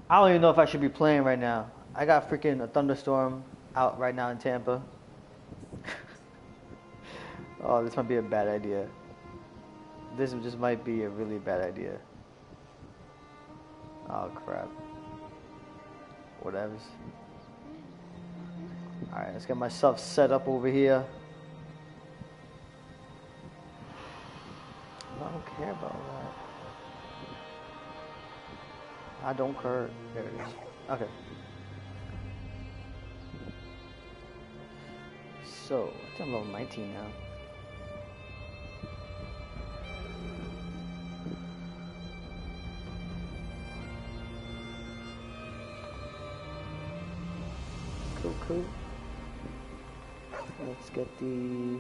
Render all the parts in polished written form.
I don't even know if I should be playing right now. I got freaking a thunderstorm out right now in Tampa. Oh, this might be a bad idea. This just might be a really bad idea. Oh crap. Whatevers. Alright, let's get myself set up over here. I don't care about that. I don't care. There it is. Okay. So, I think I'm level 19 now. Cool. Let's get the...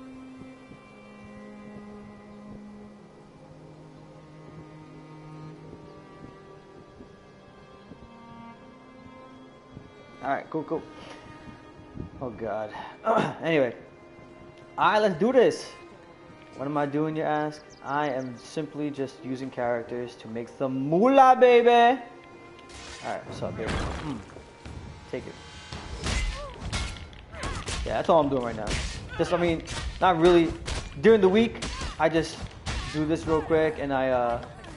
Alright, cool. Oh god. Anyway. Alright, let's do this. What am I doing, you ask? I am simply just using characters to make some moolah, baby! Alright, what's up, baby? Take it. Yeah, that's all I'm doing right now. Just, I mean, not really. During the week, I just do this real quick, and I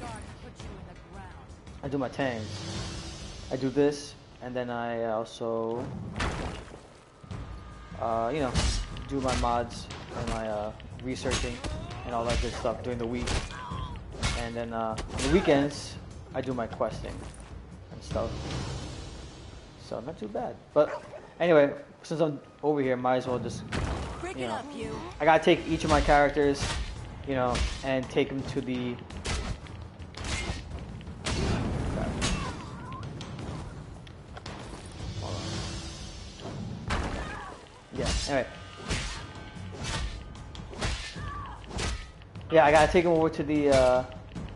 do my tangs. I do this, and then I also, you know, do my mods and my researching and all that good stuff during the week. And then on the weekends, I do my questing and stuff. So not too bad. But anyway, since I'm over here, might as well just, you know, I gotta take each of my characters, you know, and take them to the... Hold on. Yeah, anyway. Yeah, I gotta take them over to the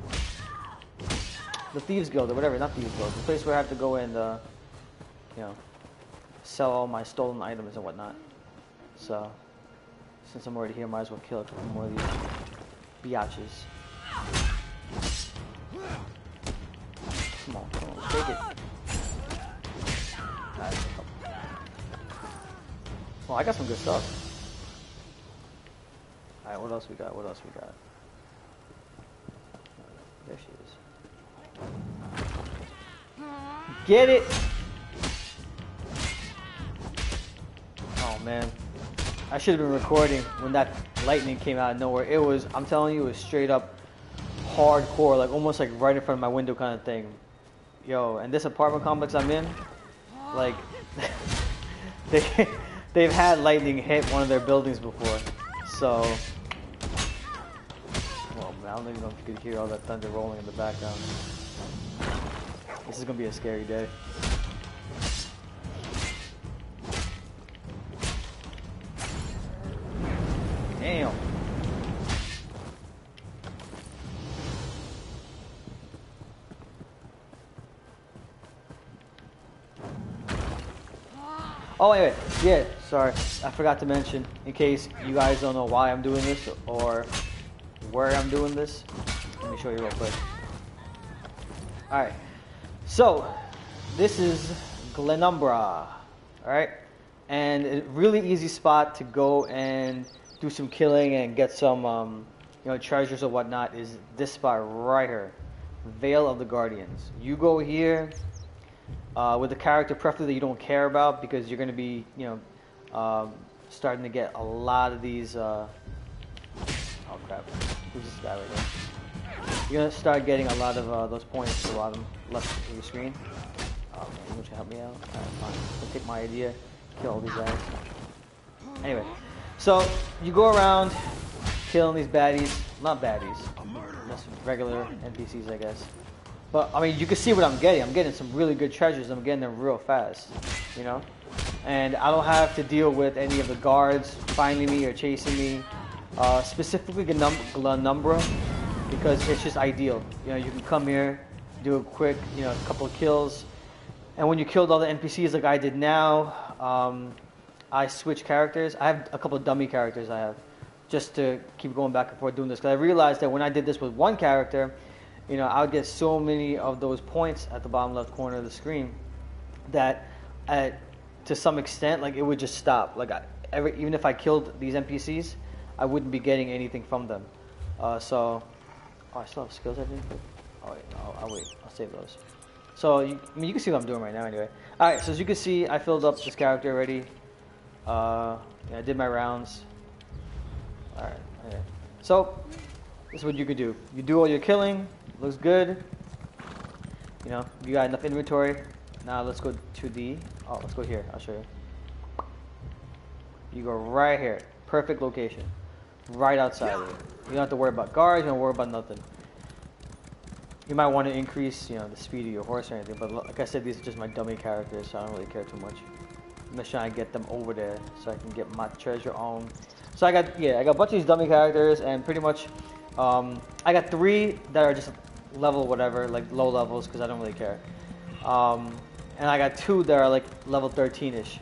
Thieves Guild or whatever, not Thieves Guild, the place where I have to go and, you know, sell all my stolen items and whatnot. So, since I'm already here, might as well kill a couple more of these biatches. Come on, take it. Well, I got some good stuff. Alright, what else we got? There she is. Get it! Oh man, I should have been recording when that lightning came out of nowhere. It was, I'm telling you, it was straight up hardcore, like almost like right in front of my window kind of thing. Yo, and this apartment complex I'm in, like, they've had lightning hit one of their buildings before. So, well, man, I don't even know if you could hear all that thunder rolling in the background. This is gonna be a scary day. Damn. Oh, anyway, yeah, sorry. I forgot to mention, in case you guys don't know why I'm doing this or where I'm doing this. Let me show you real quick. Alright, so this is Glenumbra, alright? And a really easy spot to go and do some killing and get some, you know, treasures or whatnot is this spot right here, Vale of the Guardians. You go here with a character preferably that you don't care about because you're going to be, you know, starting to get a lot of these. Oh crap! Who's this guy right here? You're going to start getting a lot of those points at the bottom left of your screen. Oh man, you want to help me out? Alright, fine. I'll take my idea, kill all these guys. Anyway. So, you go around killing these baddies, not baddies, just regular NPCs I guess. But, I mean, you can see what I'm getting. I'm getting some really good treasures. I'm getting them real fast, you know? And I don't have to deal with any of the guards finding me or chasing me. Specifically Glenumbra, because it's just ideal. You know, you can come here, do a quick, you know, couple of kills. And when you killed all the NPCs like I did now, I switch characters. I have a couple of dummy characters I have just to keep going back and forth doing this. Because I realized that when I did this with one character, you know, I would get so many of those points at the bottom left corner of the screen that to some extent, like, it would just stop. Like, even if I killed these NPCs, I wouldn't be getting anything from them. So, I still have skills I didn't put. Oh wait, no, I'll wait. I'll save those. So, I mean, you can see what I'm doing right now anyway. Alright, so as you can see, I filled up this character already. Yeah, I did my rounds. Alright, okay. So, this is what you could do. You do all your killing, looks good. You know, you got enough inventory. Now let's go to let's go here, I'll show you. You go right here, perfect location. Right outside of it. You don't have to worry about guards, you don't worry about nothing. You might want to increase, you know, the speed of your horse or anything, but like I said, these are just my dummy characters, so I don't really care too much. I'm just trying to get them over there so I can get my treasure on. So I got a bunch of these dummy characters, and pretty much, I got 3 that are just level whatever, like low levels, because I don't really care. And I got 2 that are like level 13-ish.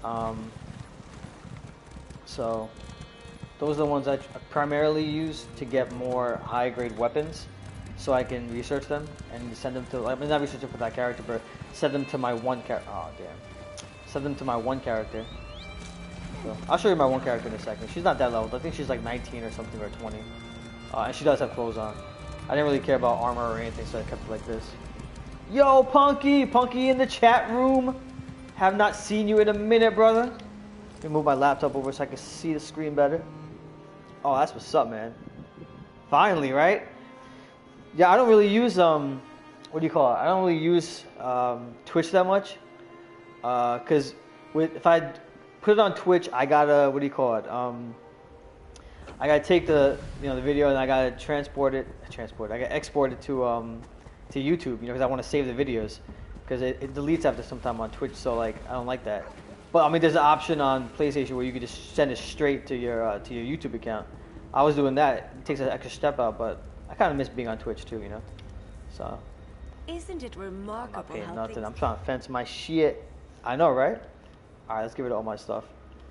So those are the ones I primarily use to get more high-grade weapons, so I can research them and send them to, I mean, not research them for that character, but send them to my one character. Oh damn! Send them to my one character. So I'll show you my one character in a second. She's not that leveled. I think she's like 19 or something, or 20. And she does have clothes on. I didn't really care about armor or anything, so I kept it like this. Yo, Punky! Punky in the chat room! Have not seen you in a minute, brother. Let me move my laptop over so I can see the screen better. Oh, that's what's up, man. Finally, right? Yeah, I don't really use, what do you call it? I don't really use Twitch that much. Because if I put it on Twitch, I gotta, what do you call it? I gotta take the video and I gotta export it to YouTube, because I want to save the videos, because it deletes after some time on Twitch, so like I don't like that. But I mean, there's an option on PlayStation where you can just send it straight to your YouTube account. I was doing that. It takes an extra step out, but I kind of miss being on Twitch too, you know. So. Isn't it remarkable? I'm not paying nothing. I'm trying to fence my shit. I know, right? All right, let's get rid of all my stuff.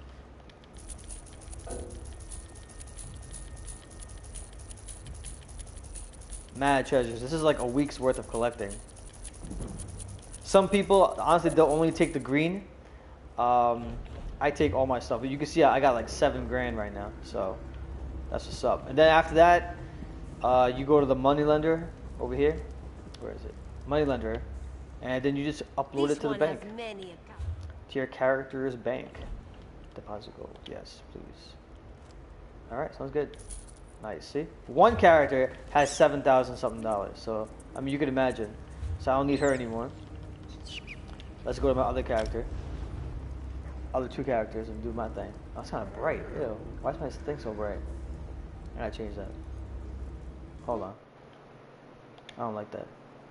Mad treasures. This is like a week's worth of collecting. Some people, honestly, they'll only take the green. I take all my stuff. But you can see I got like 7 grand right now. So that's what's up. And then after that, you go to the moneylender over here. Where is it? Moneylender. And then you just upload it to the bank. To your character's bank. Deposit gold. Yes, please. Alright, sounds good. Nice, see? One character has $7,000 something. So, I mean, you can imagine. So I don't need her anymore. Let's go to my other character. Other 2 characters and do my thing. Oh, it's kind of bright. Ew. Why is my thing so bright? I gotta change that. Hold on. I don't like that.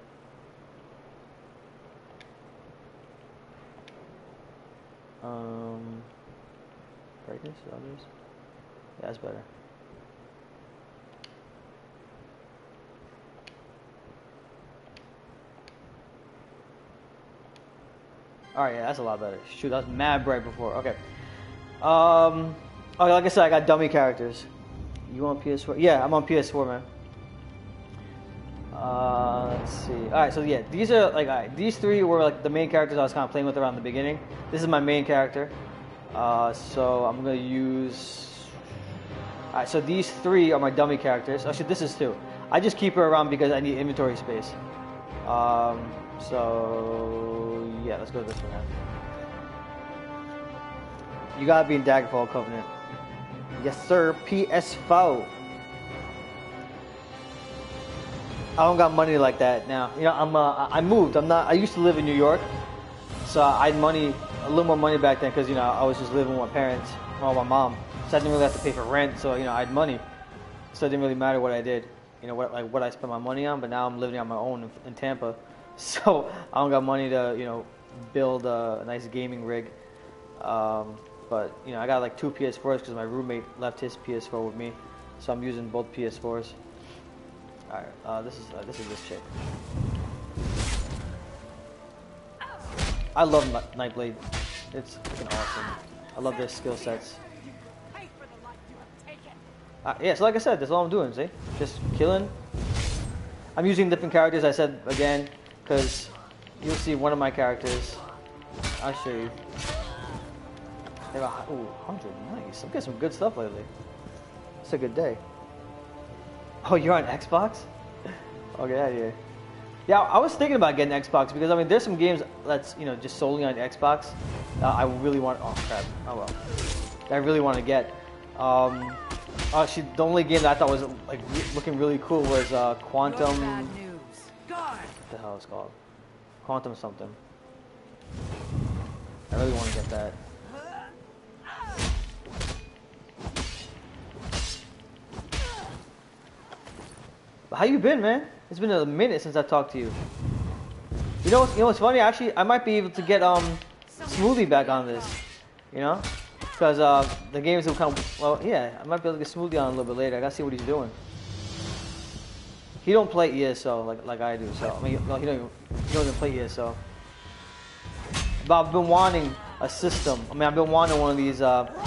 Brightness, others. Yeah, that's better. Alright, yeah, that's a lot better. Shoot, that was mad bright before. Okay. Okay, like I said, I got dummy characters. You on PS4? Yeah, I'm on PS4, man. Let's see. Alright, so yeah, these are like, alright, these 3 were like the main characters I was kind of playing with around the beginning. This is my main character. So I'm gonna use. Alright, so these 3 are my dummy characters. Actually, this is 2. I just keep her around because I need inventory space. So yeah, let's go to this one now. You gotta be in Daggerfall Covenant. Yes, sir. PS4. I don't got money like that now. You know, I moved. I used to live in New York, so I had money, a little more money back then, because I was just living with my parents, or my mom. So I didn't really have to pay for rent. So I had money, so it didn't really matter what I did. What I spent my money on. But now I'm living on my own in Tampa, so I don't got money to build a nice gaming rig. But I got like 2 PS4s because my roommate left his PS4 with me, so I'm using both PS4s. Alright, this is this chick. I love Nightblade. It's freaking awesome. I love their skill sets. Yeah, so like I said, that's all I'm doing, see? Just killing. I'm using different characters, I said again, because you'll see one of my characters. I'll show you. Ooh, 100, nice. I'm getting some good stuff lately. It's a good day. Oh, you're on Xbox? Oh, get out of here. Yeah, I was thinking about getting Xbox because I mean, there's some games that's just solely on Xbox. I really want. Oh crap! Oh well. I really want to get. Actually, the only game that I thought was like looking really cool was Quantum. What the hell is it called? Quantum something. I really want to get that. But how you been, man? It's been a minute since I talked to you. You know what's funny? Actually, I might be able to get Smoothie back on this. Because the games will come. Well, yeah, I might be able to get Smoothie on a little bit later. I gotta see what he's doing. He don't play ESO like I do, so I mean, no, he don't even play ESO. But I've been wanting a system. I mean, I've been wanting one of these,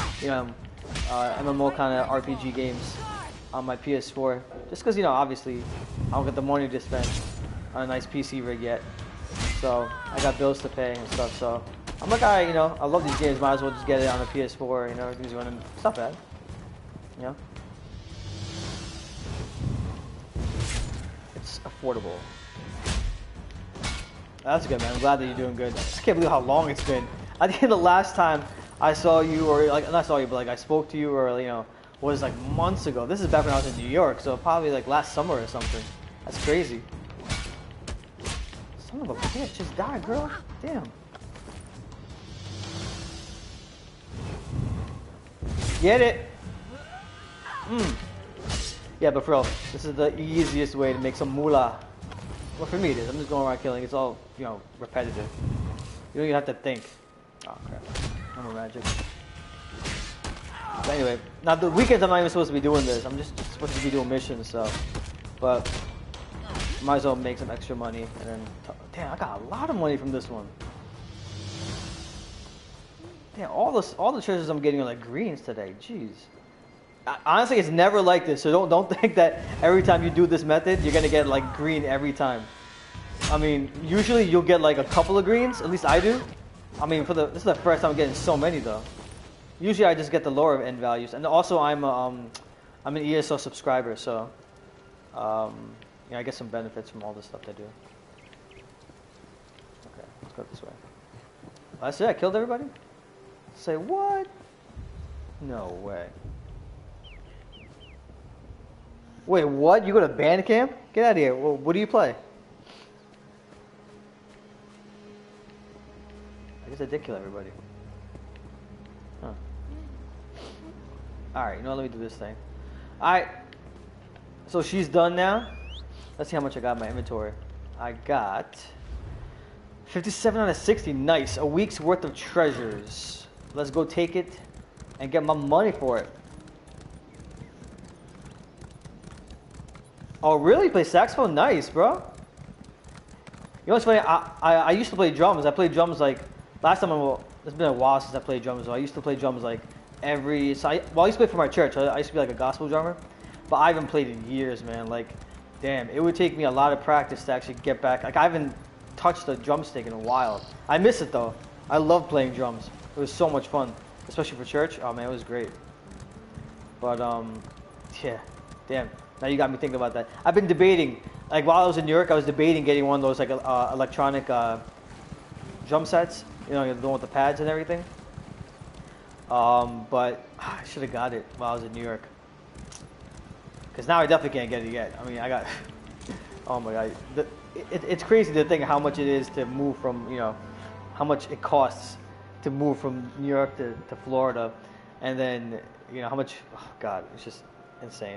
MMO kind of RPG games on my PS4, just because obviously I don't get the money to spend on a nice PC rig yet, so I got bills to pay and stuff. So I'm like, I love these games. Might as well just get it on a PS4. Everything's running. It's not bad. It's affordable. That's good, man. I'm glad that you're doing good. I can't believe how long it's been. I think the last time I saw you, or like not saw you, but like I spoke to you, or was like months ago. This is back when I was in New York, so probably like last summer or something. That's crazy. Son of a bitch, just die, girl. Damn. Get it? Yeah, but for real, this is the easiest way to make some moolah. Well, for me it is. I'm just going around killing. It's all, repetitive. You don't even have to think. Oh, crap. I'm a magic. But anyway, now the weekends I'm not even supposed to be doing this. I'm just supposed to be doing missions, so. But, might as well make some extra money. And then, damn, I got a lot of money from this one. Damn, all the treasures I'm getting are like greens today. Jeez. Honestly, it's never like this, so don't think that every time you do this method, you're gonna get like green every time. I mean, usually you'll get like a couple of greens, at least I do. I mean, this is the first time I'm getting so many though. Usually I just get the lower end values, and also I'm an ESO subscriber, so I get some benefits from all the stuff I do. Okay, let's go this way. That's it. I killed everybody. Say what? No way. Wait, what? You go to band camp? Get out of here. Well, what do you play? I guess I did kill everybody. Huh. Alright, let me do this thing. Alright. So she's done now. Let's see how much I got in my inventory. I got 57 out of 60. Nice. A week's worth of treasures. Let's go take it and get my money for it. Oh, really? You play saxophone? Nice, bro. You know what's funny? I used to play drums. I played drums like last time. It's been a while since I played drums. So I used to play drums like I used to play for my church. I used to be like a gospel drummer, but I haven't played in years, man. Like, damn, it would take me a lot of practice to actually get back. Like, I haven't touched a drumstick in a while. I miss it though. I love playing drums. It was so much fun, especially for church. Oh man, it was great. But yeah, damn. Now you got me thinking about that. I've been debating, like while I was in New York, I was debating getting one of those like electronic drum sets, the one with the pads and everything. But I should have got it while I was in New York. Because now I definitely can't get it yet. I mean, I got, oh my God. It's crazy to think how much it is to move from, how much it costs to move from New York to Florida. And then, how much, oh God, it's just insane.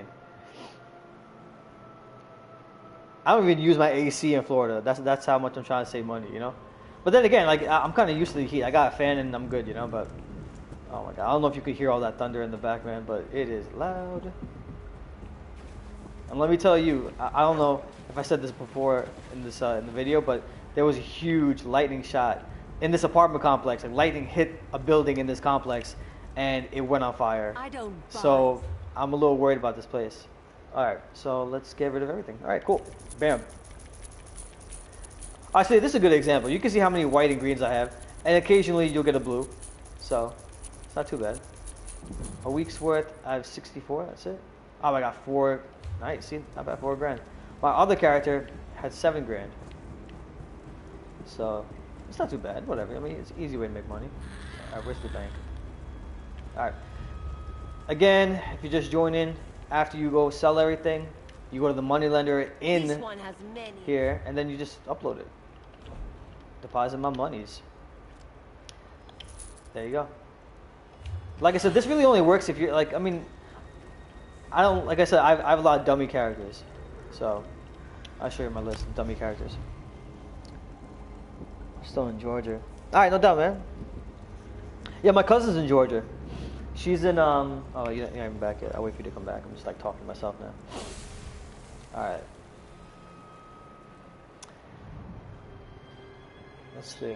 I don't even use my AC in Florida. That's how much I'm trying to save money, But then again, like I'm kind of used to the heat. I got a fan and I'm good, But oh my God, I don't know if you could hear all that thunder in the back, man, but it is loud. And let me tell you, I don't know if I said this before in this in the video, but there was a huge lightning shot in this apartment complex. Like lightning hit a building in this complex, and it went on fire. I don't. So I'm a little worried about this place. Alright, so let's get rid of everything. Alright, cool. Bam. Actually, this is a good example. You can see how many white and greens I have, and occasionally you'll get a blue. So, it's not too bad. A week's worth, I have 64, that's it. Oh, I got 4. Nice, see, not bad, 4 grand. My other character had 7 grand. So, it's not too bad, whatever. I mean, it's an easy way to make money. Where's the bank? Alright. Again, if you just join in, after you go sell everything, you go to the moneylender in here, and then you just upload it. Deposit my monies. There you go. Like I said, this really only works if you're like, I mean, I don't, like I said, I have a lot of dummy characters. So, I'll show you my list of dummy characters. Still in Georgia. Alright, no doubt, man. Yeah, my cousin's in Georgia. She's in, oh, you're not even back yet. I'll wait for you to come back. I'm just like talking to myself now. Alright. Let's see.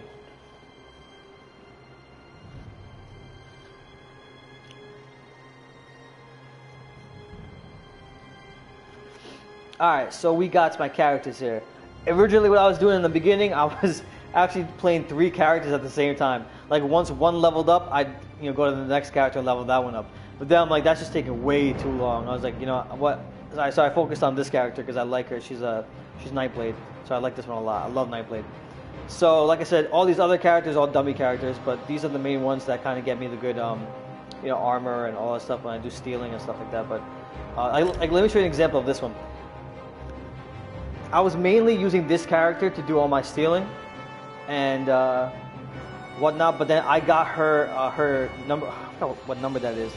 Alright, so we got my characters here. Originally what I was doing in the beginning, I was actually playing 3 characters at the same time. Like once one leveled up, I'd go to the next character and level that one up. But then I'm like, that's just taking way too long. I was like, you know what? So I focused on this character because I like her. She's Nightblade, so I like this one a lot. I love Nightblade. So like I said, all these other characters are all dummy characters, but these are the main ones that kind of get me the good armor and all that stuff when I do stealing and stuff like that. But let me show you an example of this one. I was mainly using this character to do all my stealing and whatnot, but then I got her number. I forgot what number that is.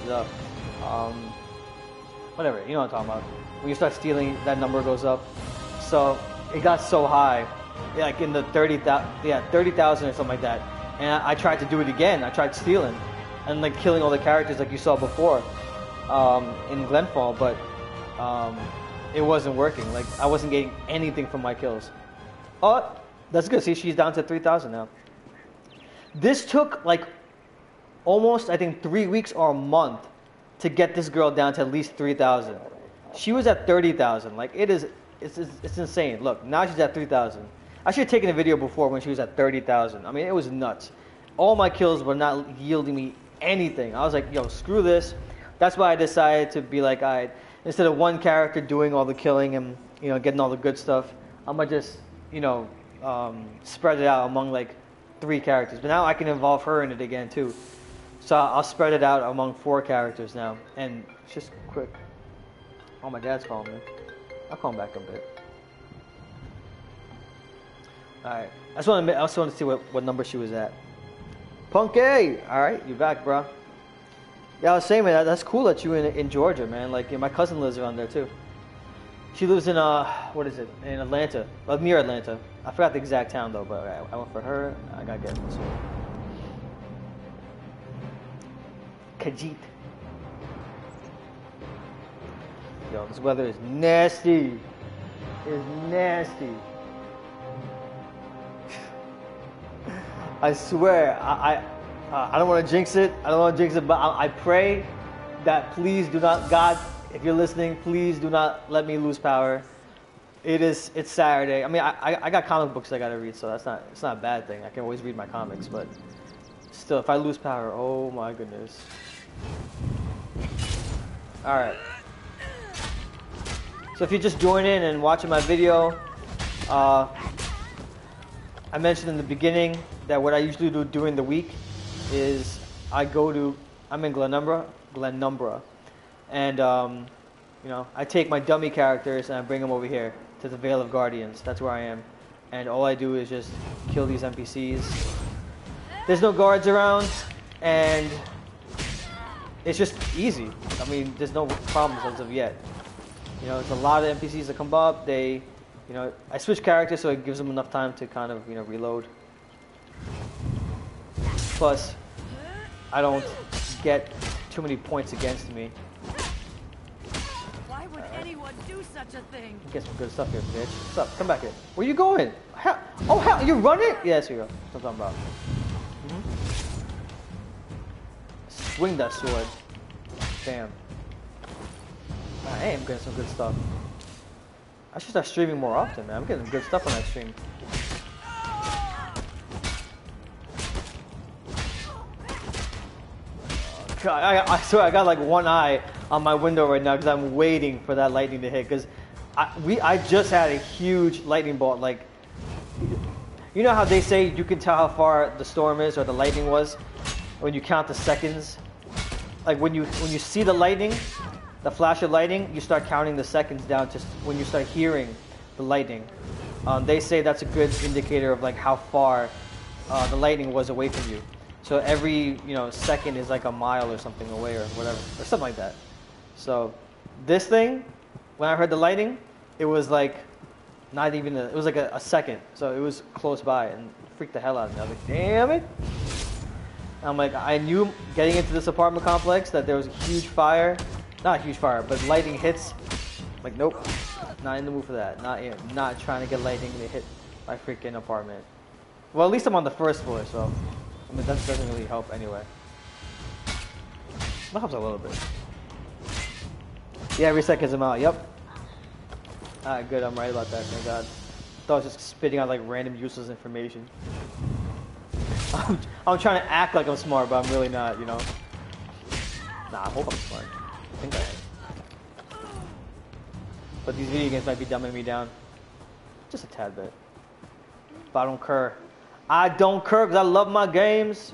Whatever, you know what I'm talking about. When you start stealing, that number goes up. So it got so high, like in the 30,000, yeah, 30,000 or something like that. And I tried to do it again. I tried stealing and like killing all the characters like you saw before in Glenfall, but it wasn't working. Like I wasn't getting anything from my kills. Oh, that's good. See, she's down to 3,000 now. This took like almost, I think, 3 weeks or a month to get this girl down to at least 3,000. She was at 30,000. Like it's insane. Look, now she's at 3,000. I should have taken a video before when she was at 30,000. I mean, it was nuts. All my kills were not yielding me anything. I was like, yo, screw this. That's why I decided to be like, alright, instead of one character doing all the killing and getting all the good stuff, I'm gonna just spread it out among like 3 characters. But now I can involve her in it again too. So I'll spread it out among 4 characters now, and it's just quick. Oh, my dad's calling me. I'll call him back in a bit. All right. I just want to see what number she was at. Punky, all right, you back, bro? Yeah, I was saying, man, that's cool that you in Georgia, man. Like, my cousin lives around there too. She lives in what is it? In Atlanta, well, near Atlanta. I forgot the exact town though, but I went for her. I gotta get this one. Khajiit. Yo, this weather is nasty. It's nasty. I swear, I don't want to jinx it. But I pray that please do not, God, if you're listening, please do not let me lose power. It's Saturday. I mean, I got comic books I gotta read, so it's not a bad thing. I can always read my comics, but still, if I lose power, oh my goodness. Alright. So if you just join in and watching my video, I mentioned in the beginning that what I usually do during the week is I'm in Glenumbra, and I take my dummy characters and I bring them over here to the Vale of Guardians. That's where I am, and all I do is just kill these NPCs. There's no guards around, and it's just easy. I mean, there's no problems as of yet. It's a lot of NPCs that come up. I switch characters so it gives them enough time to kind of, reload. Plus, I don't get too many points against me. Why would anyone do such a thing? Get some good stuff here, bitch. What's up? Come back here. Where you going? Hell, you're running? Yes, you go. That's what I'm talking about. Swing that sword. Bam. I am getting some good stuff. I should start streaming more often, man. I'm getting good stuff on that stream. God, I swear I got like one eye on my window right now because I'm waiting for that lightning to hit. Because I just had a huge lightning bolt. Like, you know how they say you can tell how far the storm is or the lightning was when you count the seconds. Like when you see the lightning, the flash of lightning, you start counting the seconds down to when you start hearing the lightning. They say that's a good indicator of like how far the lightning was away from you. So every second is like a mile or something away or whatever, or something like that. So this thing, when I heard the lightning, it was like not even it was like a second. So it was close by and freaked the hell out of me. I was like, damn it. I'm like, I knew getting into this apartment complex that there was a huge fire. Not a huge fire, but lightning hits. I'm like, nope, not in the mood for that. Not trying to get lightning to hit my freaking apartment. Well, at least I'm on the first floor, so I mean that doesn't really help anyway. That helps a little bit. Yeah, resets him out. Yep. Alright, good. I'm right about that. Thank God. I thought I was just spitting out like random useless information. I'm trying to act like I'm smart, but I'm really not. Nah, I hope I'm smart. I think I am. But these video games might be dumbing me down. Just a tad bit. But I don't care. I don't care because I love my games.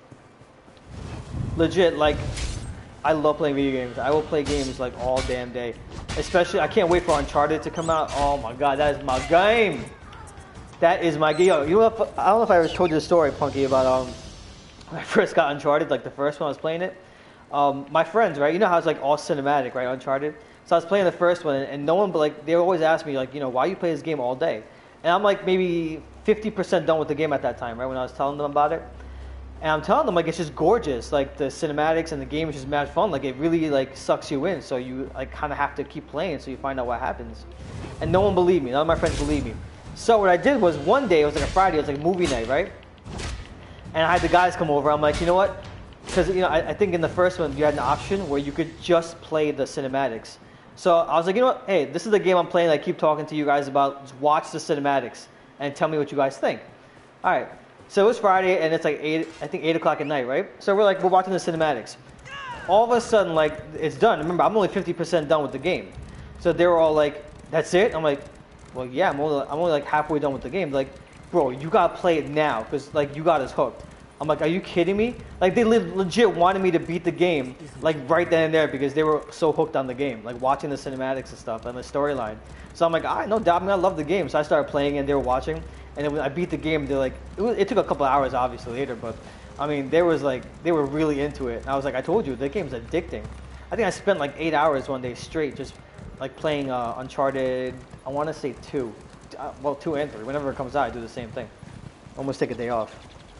Legit, like, I love playing video games. I will play games like all damn day. Especially, I can't wait for Uncharted to come out. Oh my god, that is my game. That is my game. Yo, you know what, I don't know if I ever told you the story, Punky, about when I first got Uncharted, like the first one I was playing it. My friends, right? You know how it's like all cinematic, right? Uncharted. So I was playing the first one, and no one, but like they always ask me, like, why you play this game all day? And I'm like maybe 50% done with the game at that time, right? When I was telling them about it, and I'm telling them like it's just gorgeous, like the cinematics and the game is just mad fun. Like it really like sucks you in, so you like kind of have to keep playing so you find out what happens. And no one believed me. None of my friends believed me. So what I did was one day, it was like a Friday, it was like movie night, right? And I had the guys come over. I'm like, you know what? Because I think in the first one you had an option where you could just play the cinematics. So I was like, you know what? Hey, this is the game I'm playing. I keep talking to you guys about. Just watch the cinematics and tell me what you guys think. All right. So it was Friday and it's like 8 o'clock at night, right? So we're watching the cinematics. All of a sudden, like it's done. Remember, I'm only 50% done with the game. So they were all like, "That's it?" I'm like, "Well, yeah, I'm only like halfway done with the game." They're like, "Bro, you gotta play it now because like you got us hooked." I'm like, "Are you kidding me?" Like they legit wanted me to beat the game like right then and there because they were so hooked on the game, like watching the cinematics and stuff and the storyline. So I'm like, "All right, no doubt, I love the game." So I started playing and they were watching, and then when I beat the game, they're like, it took a couple of hours obviously later, but I mean, they were really into it. And I was like, "I told you, the game's addicting." I think I spent like 8 hours one day straight just like playing Uncharted. I want to say 2, well 2 and 3. Whenever it comes out, I do the same thing. Almost take a day off.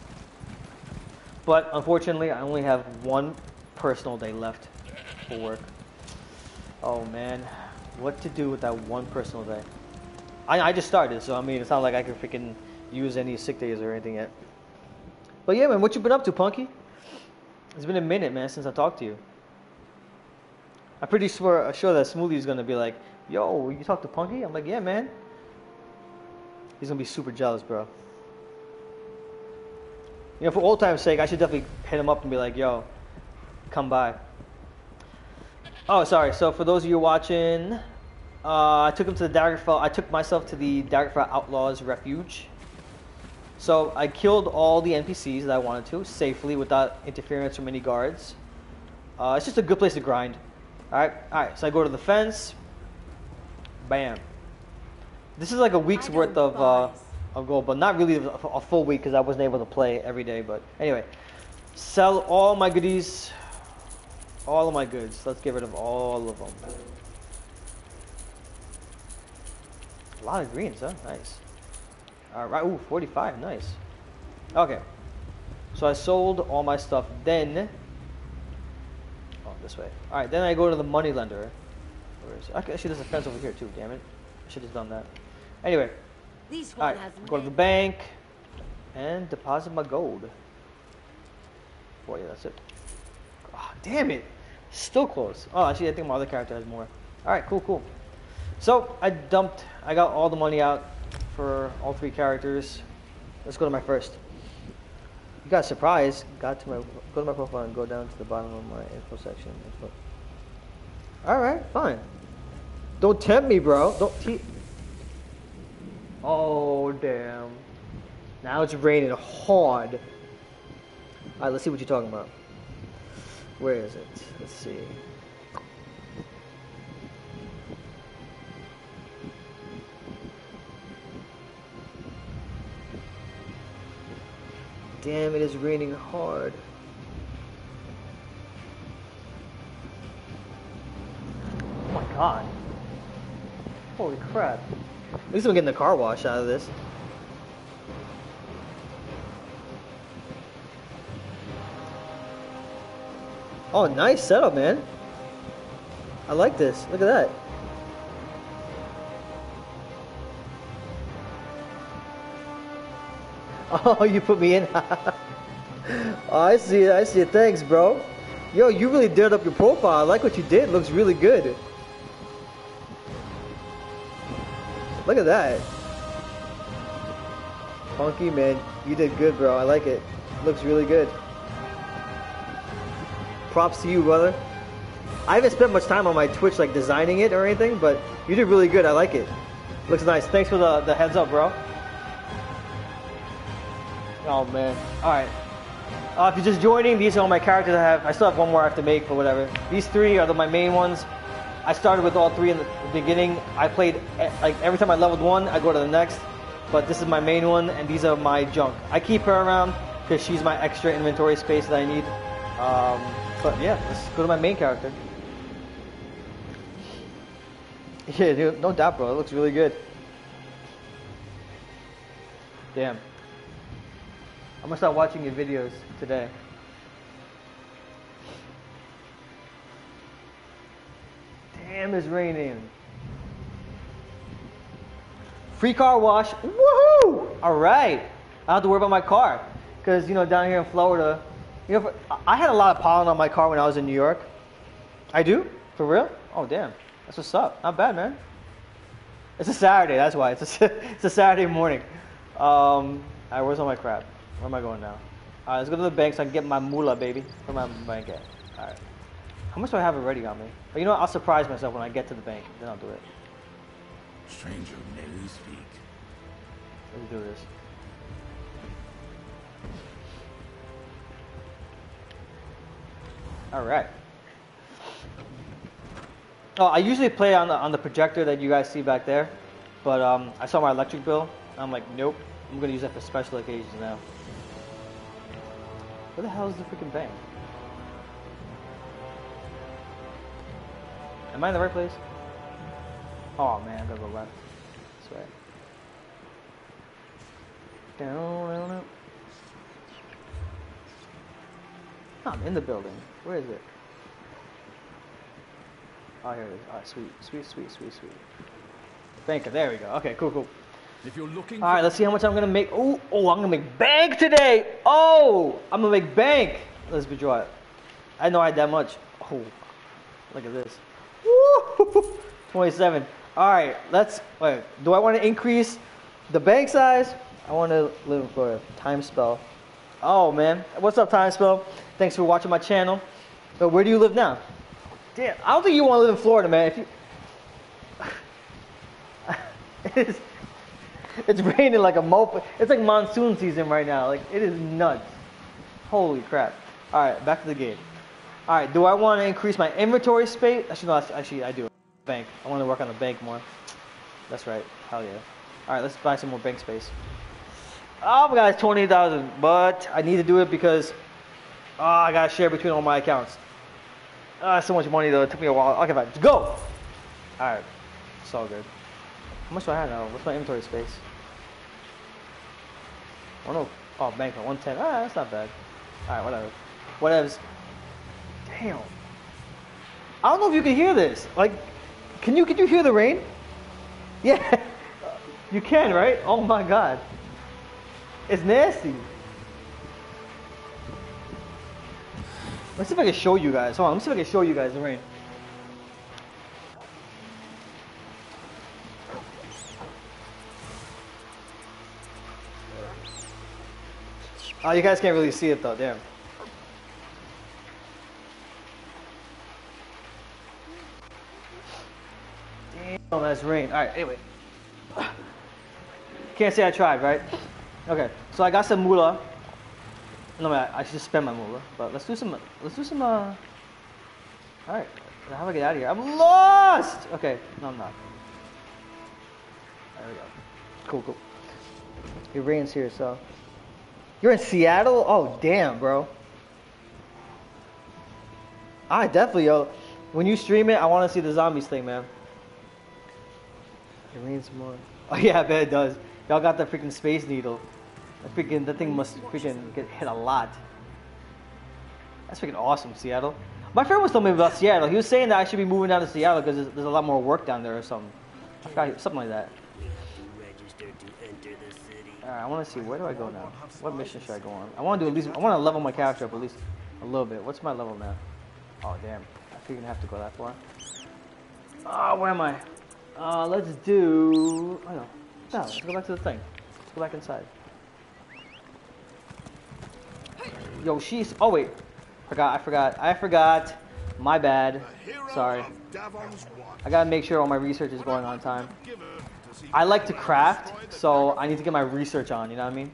But unfortunately, I only have one personal day left for work. Oh man, what to do with that one personal day? I just started, so I mean, it's not like I can freaking use any sick days or anything yet. But yeah, man, what you been up to, Punky? It's been a minute, man, since I talked to you. I'm pretty sure that Smoothie's gonna be like, "Yo, you talk to Punky?" I'm like, "Yeah, man." He's gonna be super jealous, bro. For old time's sake, I should definitely hit him up and be like, "Yo, come by." Oh, sorry. So for those of you watching, I took myself to the Daggerfell Outlaws Refuge. So I killed all the NPCs that I wanted to safely without interference from any guards. It's just a good place to grind. All right. So I go to the fence. Bam. This is like a week's worth of gold, but not really a full week because I wasn't able to play every day. But anyway, sell all my goodies, all of my goods. Let's get rid of all of them. A lot of greens, huh? Nice. All right. Ooh, 45. Nice. Okay. So I sold all my stuff. Then, this way. All right. Then I go to the moneylender. Where is it? Actually, there's a fence over here too. Damn it! I should have done that. Anyway. All right, go to the bank and deposit my gold. Boy, yeah, that's it. Oh, damn it. Still close. Oh, actually, I think my other character has more. Alright, cool, cool. So, I got all the money out for all 3 characters. Let's go to my first. You got surprised. Go to my profile and go down to the bottom of my info section. Alright, fine. Don't tempt me, bro. Oh, damn. Now it's raining hard. Alright, let's see what you're talking about. Where is it? Let's see. Damn, it is raining hard. Oh my god. Holy crap. At least I'm getting the car wash out of this. Oh, nice setup, man. I like this. Look at that. Oh, you put me in. Oh, I see it. I see it. Thanks, bro. Yo, you really did up your profile. I like what you did. Looks really good. Look at that. Funky, man. You did good, bro. I like it. Looks really good. Props to you, brother. I haven't spent much time on my Twitch, like, designing it or anything, but you did really good. I like it. Looks nice. Thanks for the heads up, bro. Oh, man. Alright. If you're just joining, these are all my characters I still have one more I have to make, but whatever. These 3 are my main ones. I started with all 3 in the beginning. I played, like, every time I leveled one, I go to the next. But this is my main one, and these are my junk. I keep her around because she's my extra inventory space that I need. But yeah, let's go to my main character. Yeah, dude, no doubt, bro. It looks really good. Damn. I'm gonna start watching your videos today. Damn, it's raining. Free car wash. Woohoo! All right. I don't have to worry about my car. Because, you know, down here in Florida, you know, I had a lot of pollen on my car when I was in New York. I do? For real? Oh, damn. That's what's up. Not bad, man. It's a Saturday. That's why. It's a Saturday morning. All right, where's all my crap? Where am I going now? All right, let's go to the bank so I can get my moolah, baby. Where my bank at? All right. How much do I have already on me? But you know what? I'll surprise myself when I get to the bank. Then I'll do it. Stranger never speak. Let's do this. All right. Oh, I usually play on the projector that you guys see back there, but I saw my electric bill. I'm like, nope. I'm gonna use that for special occasions now. Where the hell is the freaking bank? Am I in the right place? Oh man, I gotta go left. This way. Down. Oh, I'm in the building. Where is it? Oh, here it is. Alright, sweet. Banker, there we go. Okay, cool. If you're looking Alright, let's see how much I'm gonna make. Oh, I'm gonna make bank today! Oh! I'm gonna make bank! Let's withdraw it. I didn't know I had that much. Oh, look at this. Woo! 27. Alright, wait. Do I want to increase the bank size? I want to live in Florida. Time spell. Oh, man. What's up, Time Spell? Thanks for watching my channel. But where do you live now? Damn, I don't think you want to live in Florida, man. If you... It's raining like a mope. It's like monsoon season right now. Like, it is nuts. Holy crap. Alright, back to the game. Alright, do I want to increase my inventory space? Actually, I do. Bank. I want to work on the bank more. That's right. Hell yeah. Alright, let's buy some more bank space. Oh my god, it's 20,000. But I need to do it because I got to share between all my accounts. So much money though. It took me a while. Okay, fine. Let's go! Alright. It's all good. How much do I have now? What's my inventory space? Oh no. Oh, bank at 110. That's not bad. Alright, whatever. Whatevs. Damn. I don't know if you can hear this. Like, can you hear the rain? Yeah. You can, right? Oh my god. It's nasty. Let's see if I can show you guys. Hold on, let me see if I can show you guys the rain. Oh, you guys can't really see it though. Damn. Damn, that's rain. All right. Anyway, can't say I tried, right? Okay. So I got some moolah. No, I should spend my moolah. But let's do some. All right. How do I get out of here? I'm lost. Okay. No, I'm not. There we go. Cool. It rains here, so. You're in Seattle? Oh, damn, bro. I definitely, yo. When you stream it, I want to see the zombies thing, man. It rains more. Oh, yeah, I bet it does. Y'all got the freaking space needle. That thing must freaking get hit a lot. That's freaking awesome, Seattle. My friend was telling me about Seattle. He was saying that I should be moving down to Seattle because there's a lot more work down there or something. I forgot, something like that. Alright, I want to see, where do I go now? What mission should I go on? I want to level my character up at least a little bit. What's my level now? Oh, damn. I think you're going to have to go that far. Oh, where am I? Let's do... Oh, no. No, let's go back to the thing. Let's go back inside. Yo, she's... Oh, wait. I forgot. My bad. Sorry. I gotta make sure all my research is going on time. I like to craft, so I need to get my research on, you know what I mean?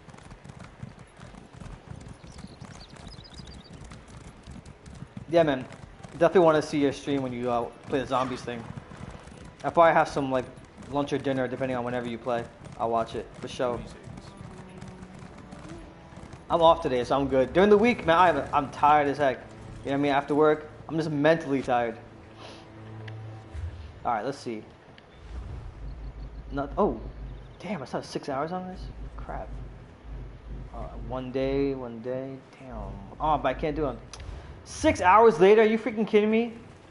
Yeah, man. Definitely want to see your stream when you play the zombies thing. I'll probably have some like lunch or dinner, depending on whenever you play. I'll watch it, for sure. I'm off today, so I'm good. During the week, man, I'm tired as heck. You know what I mean? After work, I'm just mentally tired. Alright, let's see. Oh, damn, I still have 6 hours on this? Crap. One day. Damn. Oh, but I can't do it. 6 hours later? Are you freaking kidding me?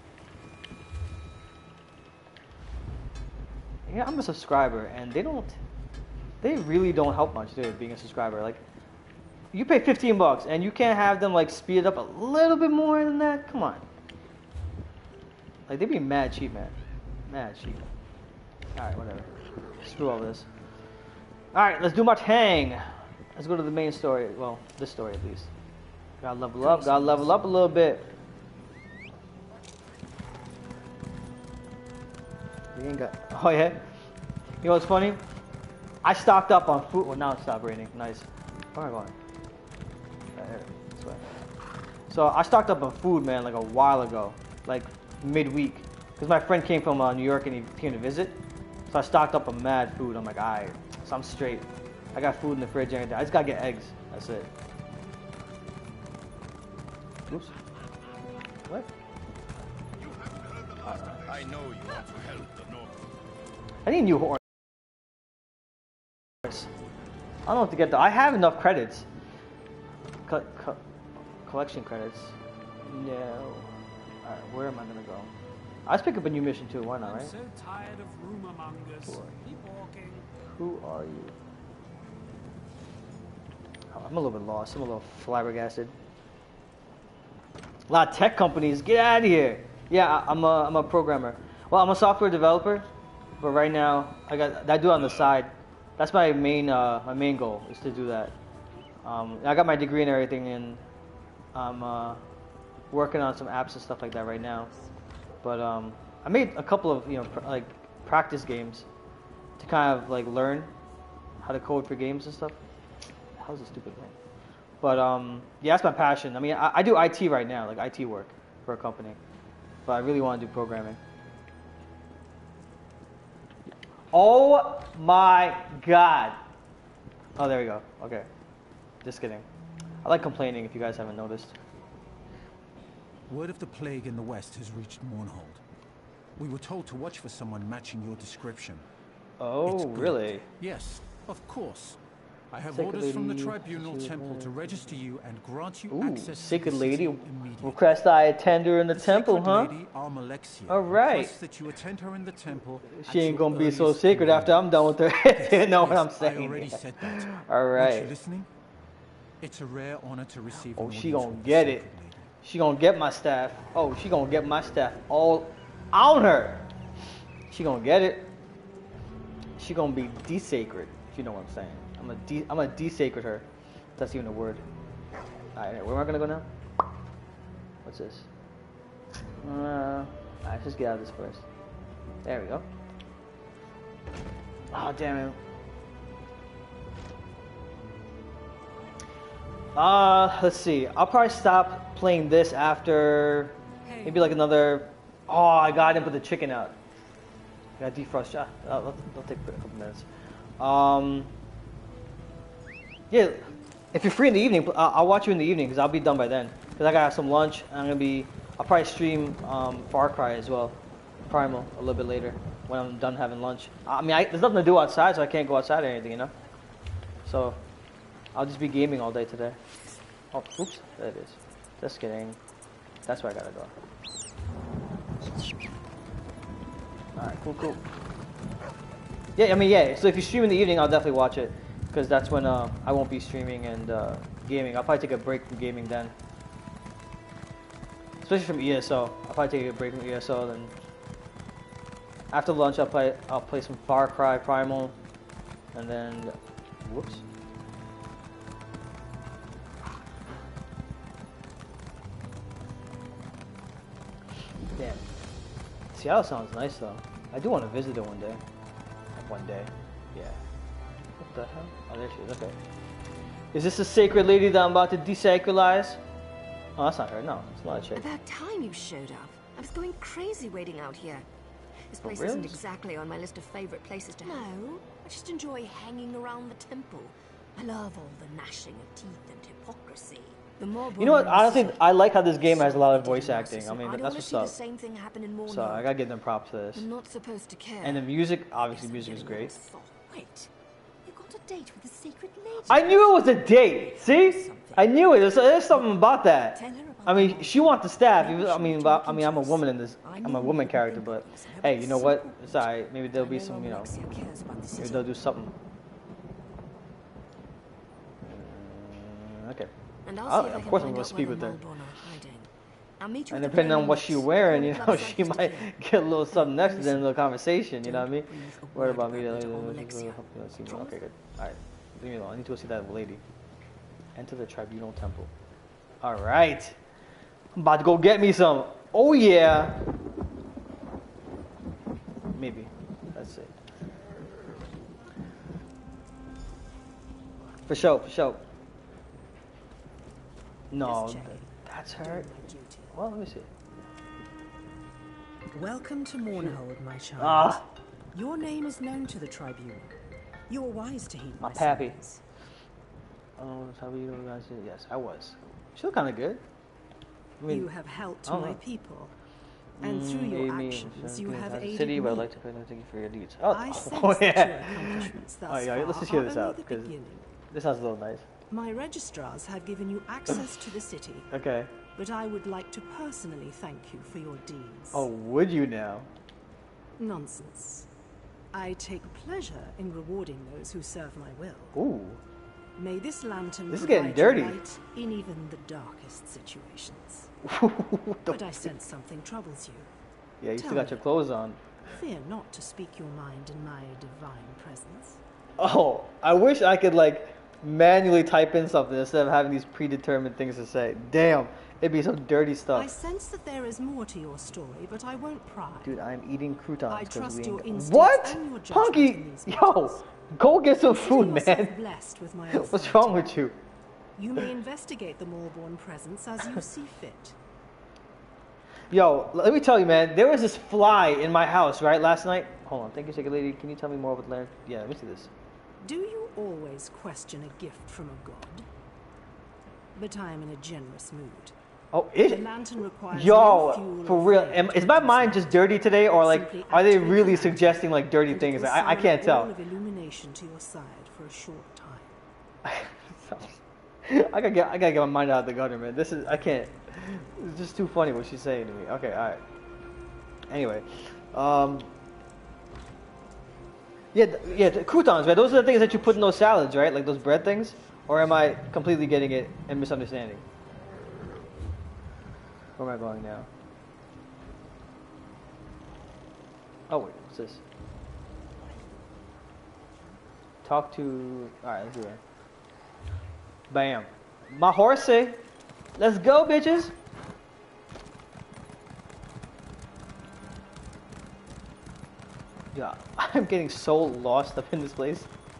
Yeah, I'm a subscriber, and they really don't help much, dude, being a subscriber. Like, you pay 15 bucks, and you can't have them, like, speed it up a little bit more than that? Come on. Like, they be mad cheap, man. Mad cheap. Alright, whatever. Screw all this. Alright, let's do my tang. Let's go to the main story. Well, this story at least. Gotta level up a little bit. We ain't got... Oh, yeah? You know what's funny? I stocked up on food. Well, now it stopped raining. Nice. Where am I going? Right here. This way. So, I stocked up on food, man, like a while ago. Like, midweek. Because my friend came from New York and he came to visit. So I stocked up on mad food. I'm like, alright. So I'm straight. I got food in the fridge and everything. I just gotta get eggs. That's it. Oops. What? I know you want to help the North. I need a new horse. I don't know what to get though. I have enough credits. Collection credits. No. Alright, where am I gonna go? Let's pick up a new mission too. Why not, right? I'm so tired of rumor mongers. Keep walking. Who are you? Oh, I'm a little bit lost. I'm a little flabbergasted. A lot of tech companies. Get out of here. Yeah, I'm a programmer. Well, I'm a software developer, but right now I do it on the side. That's my main goal is to do that. I got my degree and everything, and I'm working on some apps and stuff like that right now. But I made a couple of like practice games to kind of like learn how to code for games and stuff. How's a stupid thing? But yeah, that's my passion. I mean, I do IT right now, like IT work for a company, but I really want to do programming. Oh my God! Oh, there we go. Okay, just kidding. I like complaining if you guys haven't noticed. Word of the plague in the west has reached Mournhold. We were told to watch for someone matching your description. Oh, really? Yes, of course. I have Sacred orders from the Lady, Tribunal Temple to register you and grant you Ooh, access Sacred to the Lady. city immediately. Request I attend her in the temple, Sacred huh? Lady Almalexia All right. requests that you attend her in the temple. She ain't gonna be so earliest sacred after I'm done with her. You know what I'm saying? I already said that. All Aren't right. you listening? It's a rare honor to receive. Oh, an she audience gonna with the get it. Sacred Lady. She gonna get my staff. Oh, she gonna get my staff all on her. She gonna get it. She gonna be desacred, if you know what I'm saying. I'm gonna desacred her. That's even a word. Alright, where am I gonna go now? What's this? Alright, let's just get out of this first. There we go. Oh, damn it. Let's see. I'll probably stop playing this after maybe like another. Oh, I didn't put the chicken out. I gotta defrost. That'll take a couple minutes. Yeah, if you're free in the evening, I'll watch you in the evening because I'll be done by then. Because I gotta have some lunch. I'll probably stream Far Cry as well, Primal a little bit later when I'm done having lunch. I mean, there's nothing to do outside, so I can't go outside or anything, you know. So I'll just be gaming all day today. Oh, oops, there it is. Just kidding. That's where I gotta go. Alright, cool. Yeah, I mean, yeah, so if you stream in the evening, I'll definitely watch it. Because that's when I won't be streaming and gaming. I'll probably take a break from gaming then. Especially from ESO. I'll probably take a break from ESO, then after lunch I'll play some Far Cry Primal. And then, whoops. Damn. Seattle sounds nice though. I do want to visit it one day. One day. Yeah. What the hell? Oh, there she is. Okay. Is this the sacred lady that I'm about to desacralize? Oh, that's not her. No, it's not a chick. About time you showed up. I was going crazy waiting out here. This place really? isn't exactly on my list of favorite places to have. No, I just enjoy hanging around the temple. I love all the gnashing of teeth and hypocrisy. The more you know what? Honestly, I like how this game has a lot of voice acting. I mean, that's what's up. So I gotta give them props for this. I'm not supposed to care. And the music, obviously, music is great. Wait, you got a date with the secret lady? I knew it was a date. See, I knew it. There's something about that. I mean, she wants the staff. I mean, I'm a woman in this. I'm a woman character, but hey, you know what? It's alright. Maybe there'll be some, you know, maybe they'll do something. Okay. Of course, I'm gonna speak with her. And depending on what she's wearing, you know, she might get a little something next to them in the conversation. You know what I mean? What about me? Okay, good. All right, leave me alone. I need to go see that lady. Enter the tribunal temple. All right, I'm about to go get me some. Oh yeah. Maybe. Let's see. For sure. No, that's her. Well, let me see. Welcome to Mournhold, my child. Your name is known to the tribunal. You were wise to heed my pappy. summons. Oh, yes, I was. She looked kind of good. I mean, you have helped my people, and through your actions, you have aided city, me. But I'd like to thank you for your deeds. I sense that your accomplishments thus oh yeah, let's just far hear this are out only the because beginning. this sounds a little nice. My registrars have given you access to the city. Okay. But I would like to personally thank you for your deeds. Oh, would you now? Nonsense. I take pleasure in rewarding those who serve my will. Ooh. May this lantern This is getting provide dirty. light in even the darkest situations. But I sense something troubles you. Yeah, you Tell still got me. your clothes on. Fear not to speak your mind in my divine presence. Oh, I wish I could like manually type in something instead of having these predetermined things to say. Damn, it'd be some dirty I stuff. sense that there is more to your story, but I won't pry. Dude, I'm eating croutons. I trust your instincts What? and your judgment Punky, in these yo, matters. go get some Consider food, yourself man. blessed with my What's authority. wrong with you? You may investigate the Moorborn presence as you see fit. Yo, let me tell you, man. There was this fly in my house, right, last night. Hold on, thank you, second lady. Can you tell me more about Leonard? Yeah, let me see this. Do you always question a gift from a god? But I am in a generous mood. Oh, The lantern requires no yo, fuel for or real. flame to Is my produce mind light. just dirty today, or like, Simply are they activate really the lantern, suggesting like dirty and it things? will I summon can't a tell. ball of illumination to your side for a short time. I gotta get my mind out of the gutter, man. I can't. It's just too funny what she's saying to me. Okay, all right. Anyway, yeah, the croutons, right? Those are the things that you put in those salads, right? Like those bread things. Or am I completely getting it and misunderstanding? Where am I going now? Oh wait, what's this? Talk to. All right, let's do that. Bam. My horsey. Let's go, bitches. Yeah, I'm getting so lost up in this place.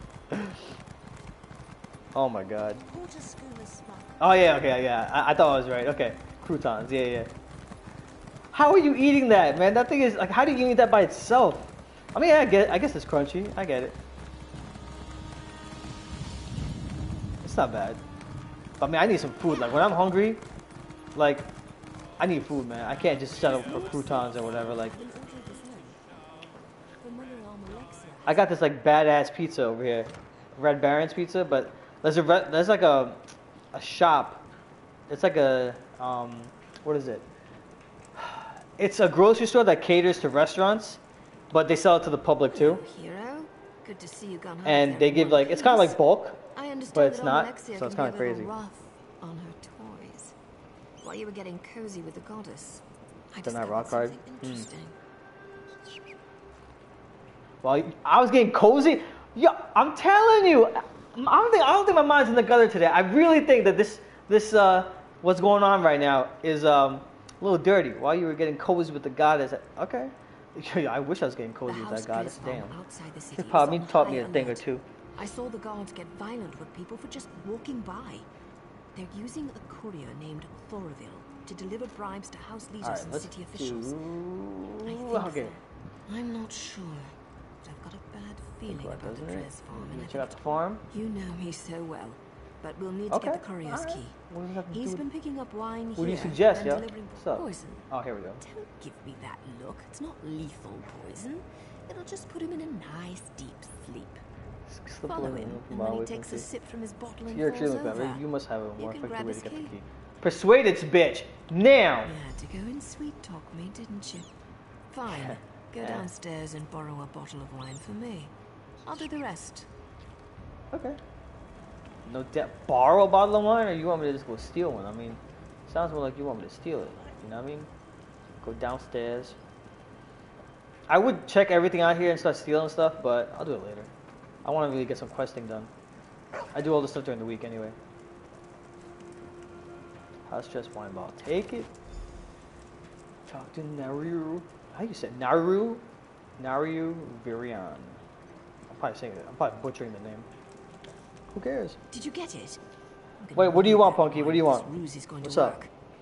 Oh my god. Oh yeah, okay, yeah. I thought I was right. Okay, croutons. Yeah, yeah. How are you eating that, man? That thing is like, how do you eat that by itself? I mean, I guess it's crunchy. I get it. It's not bad. But I mean, I need some food. Like when I'm hungry, like I need food, man. I can't just settle for croutons or whatever. Like I got this like badass pizza over here, Red Baron's pizza. But there's like a shop. It's like a what is it? It's a grocery store that caters to restaurants, but they sell it to the public too. Hero, good to see you gone home. And they give like, it's kind of like bulk, I understand but it's that not, Alexia so it's can kind of be a little crazy. rough on her toys. While you were getting cozy with the goddess, I Done that discovered rock hard? something interesting. Well, I was getting cozy. Yo, I'm telling you, I don't think my mind's in the gutter today. I really think that this what's going on right now is a little dirty. While you were getting cozy with the goddess, okay. I wish I was getting cozy with that goddess. Damn. She probably taught me a thing or two. I saw the guards get violent with people for just walking by. They're using a courier named Thoroville to deliver bribes to house leaders and city officials. I think so. I'm not sure, but I've got a bad feeling about the Trez farm. And Check out the farm. You know me so well, but we'll need to get the courier's key. He's been picking up wine here. What do you suggest, and yo? delivering What's up? poison. Oh, here we go. Don't give me that look. It's not lethal poison. It'll just put him in a nice deep sleep. Follow him, and when he takes a sip from his bottle and You're falls actually looking over, at me. You must have a more you can effective grab way to his get the key. key. Persuade its bitch now. You had to go and sweet talk me, didn't you? Fine. Go downstairs and borrow a bottle of wine for me. I'll do the rest. Okay. No debt. Borrow a bottle of wine, or you want me to just go steal one? I mean, sounds more like you want me to steal it. You know what I mean? Go downstairs. I would check everything out here and start stealing stuff, but I'll do it later. I want to really get some questing done. I do all this stuff during the week anyway. House chest wine bottle. Take it. Talk to Naru. How you say Naru? Naru Virion. I'm probably saying it. I'm probably butchering the name. Who cares? Did you get it? Wait, what do you want, Punky? What do you want? What's up?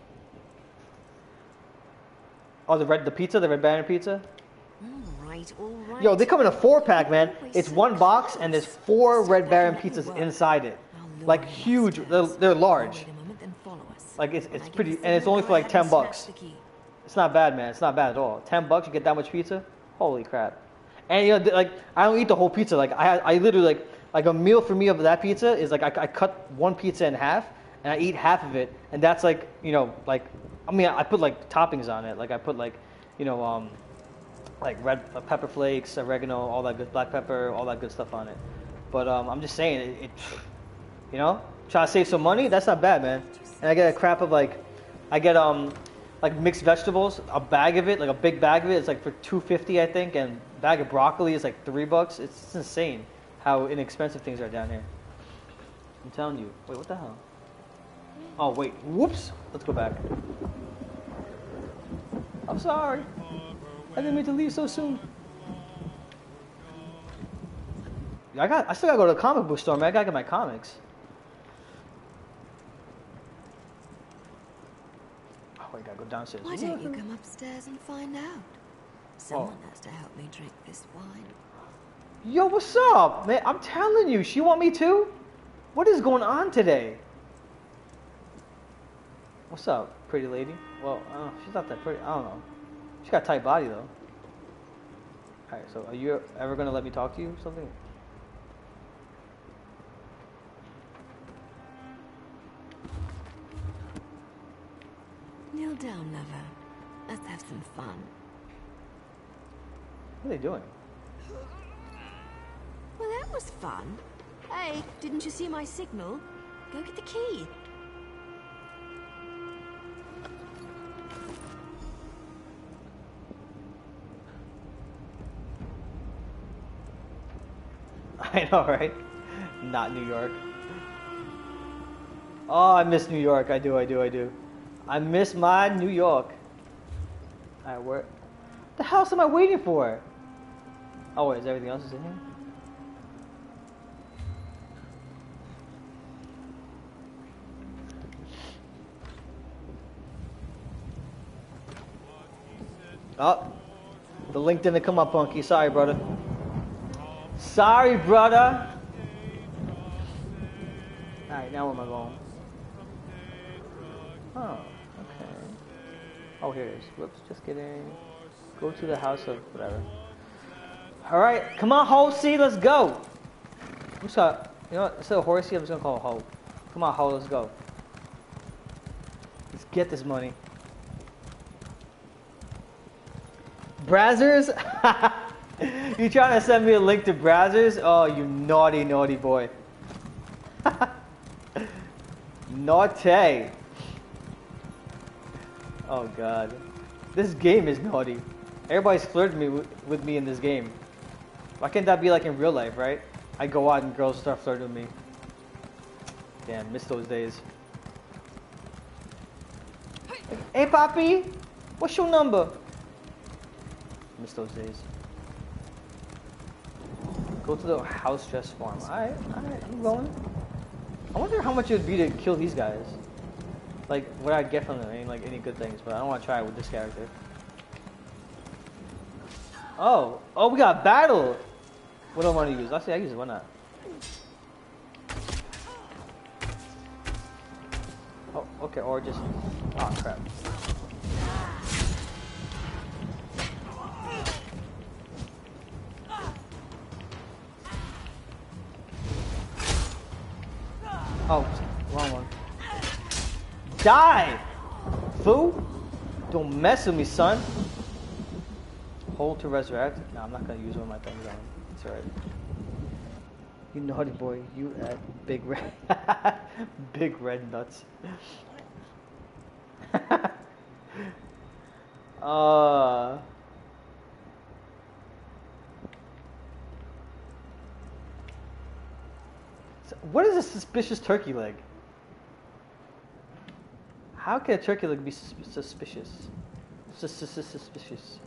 Oh, the pizza, the Red Baron pizza. All right. Yo, they come in a 4-pack, man. It's one box and there's 4 Red Baron pizzas inside it, like huge. They're large. Like it's pretty, and it's only for like $10. It's not bad, man. It's not bad at all. $10, you get that much pizza. Holy crap! And you know, like I don't eat the whole pizza. Like I literally like a meal for me of that pizza is like I cut one pizza in half and I eat half of it, and that's like, you know, like I mean I put like toppings on it. Like I put like, you know, like red pepper flakes, oregano, all that good, black pepper, all that good stuff on it. But I'm just saying it you know, try to save some money. That's not bad, man. And I get a crap of like, I get like mixed vegetables, a bag of it, like a big bag of it. It's like for $2.50 I think, and a bag of broccoli is like $3. It's insane how inexpensive things are down here. I'm telling you. Wait, what the hell? Oh wait, whoops. Let's go back. I'm sorry. I didn't mean to leave so soon. I still gotta go to the comic book store, man. I gotta get my comics. Oh, I gotta go downstairs. Why don't you come upstairs and find out? Someone has to help me drink this wine. Yo, what's up, man? I'm telling you, she want me too? What is going on today? What's up, pretty lady? Well, she's not that pretty. I don't know. She got a tight body though. Alright, so are you ever gonna let me talk to you or something? Kneel down, lover. Let's have some fun. What are they doing? Well, that was fun. Hey, didn't you see my signal? Go get the key. I know, right? Not New York. Oh, I miss New York. I do. I miss my New York. Alright, where the hell am I waiting for? Oh wait, is everything else is in here? Oh, the link didn't come up, Punky. Sorry, brother. Sorry, brother. Alright, now where am I going? Oh, okay. Oh, here it is. Whoops, just kidding. Go to the house of whatever. Alright, come on, Ho-C, let's go. I'm sorry. You know what? Instead of Horsey, I'm just gonna call it Ho. Come on, Ho, let's go. Let's get this money. Brazzers? You trying to send me a link to Brazzers? Oh, you naughty, naughty boy. Naughty. Oh god. This game is naughty. Everybody's flirting with me in this game. Why can't that be like in real life, right? I go out and girls start flirting with me. Damn, miss those days. Hey, Poppy! What's your number? Miss those days. Go to the house dress farm. Alright, I'm going. I wonder how much it would be to kill these guys. Like, what I'd get from them ain't like any good things, but I don't want to try it with this character. Oh, we got battle! What do I want to use? I'll use it, why not? Oh, okay, or just... Oh, crap. Oh, wrong one. Die! Fool! Don't mess with me, son. Hold to resurrect. No, I'm not gonna use one of my things on him. It's alright. You naughty boy. You at big red. Big red nuts. What is a suspicious turkey leg? How can a turkey leg be suspicious? Suspicious.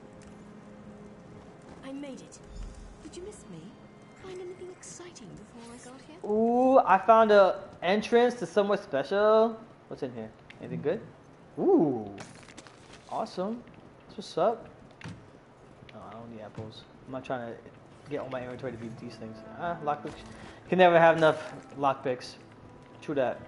I made it. Did you miss me? Find anything exciting before I got here? Ooh, I found a entrance to somewhere special. What's in here? Anything good? Ooh, awesome. What's up? Oh, I don't need apples. I'm not trying to get all my inventory to be these things. Lockpicks. Can never have enough lockpicks. True that.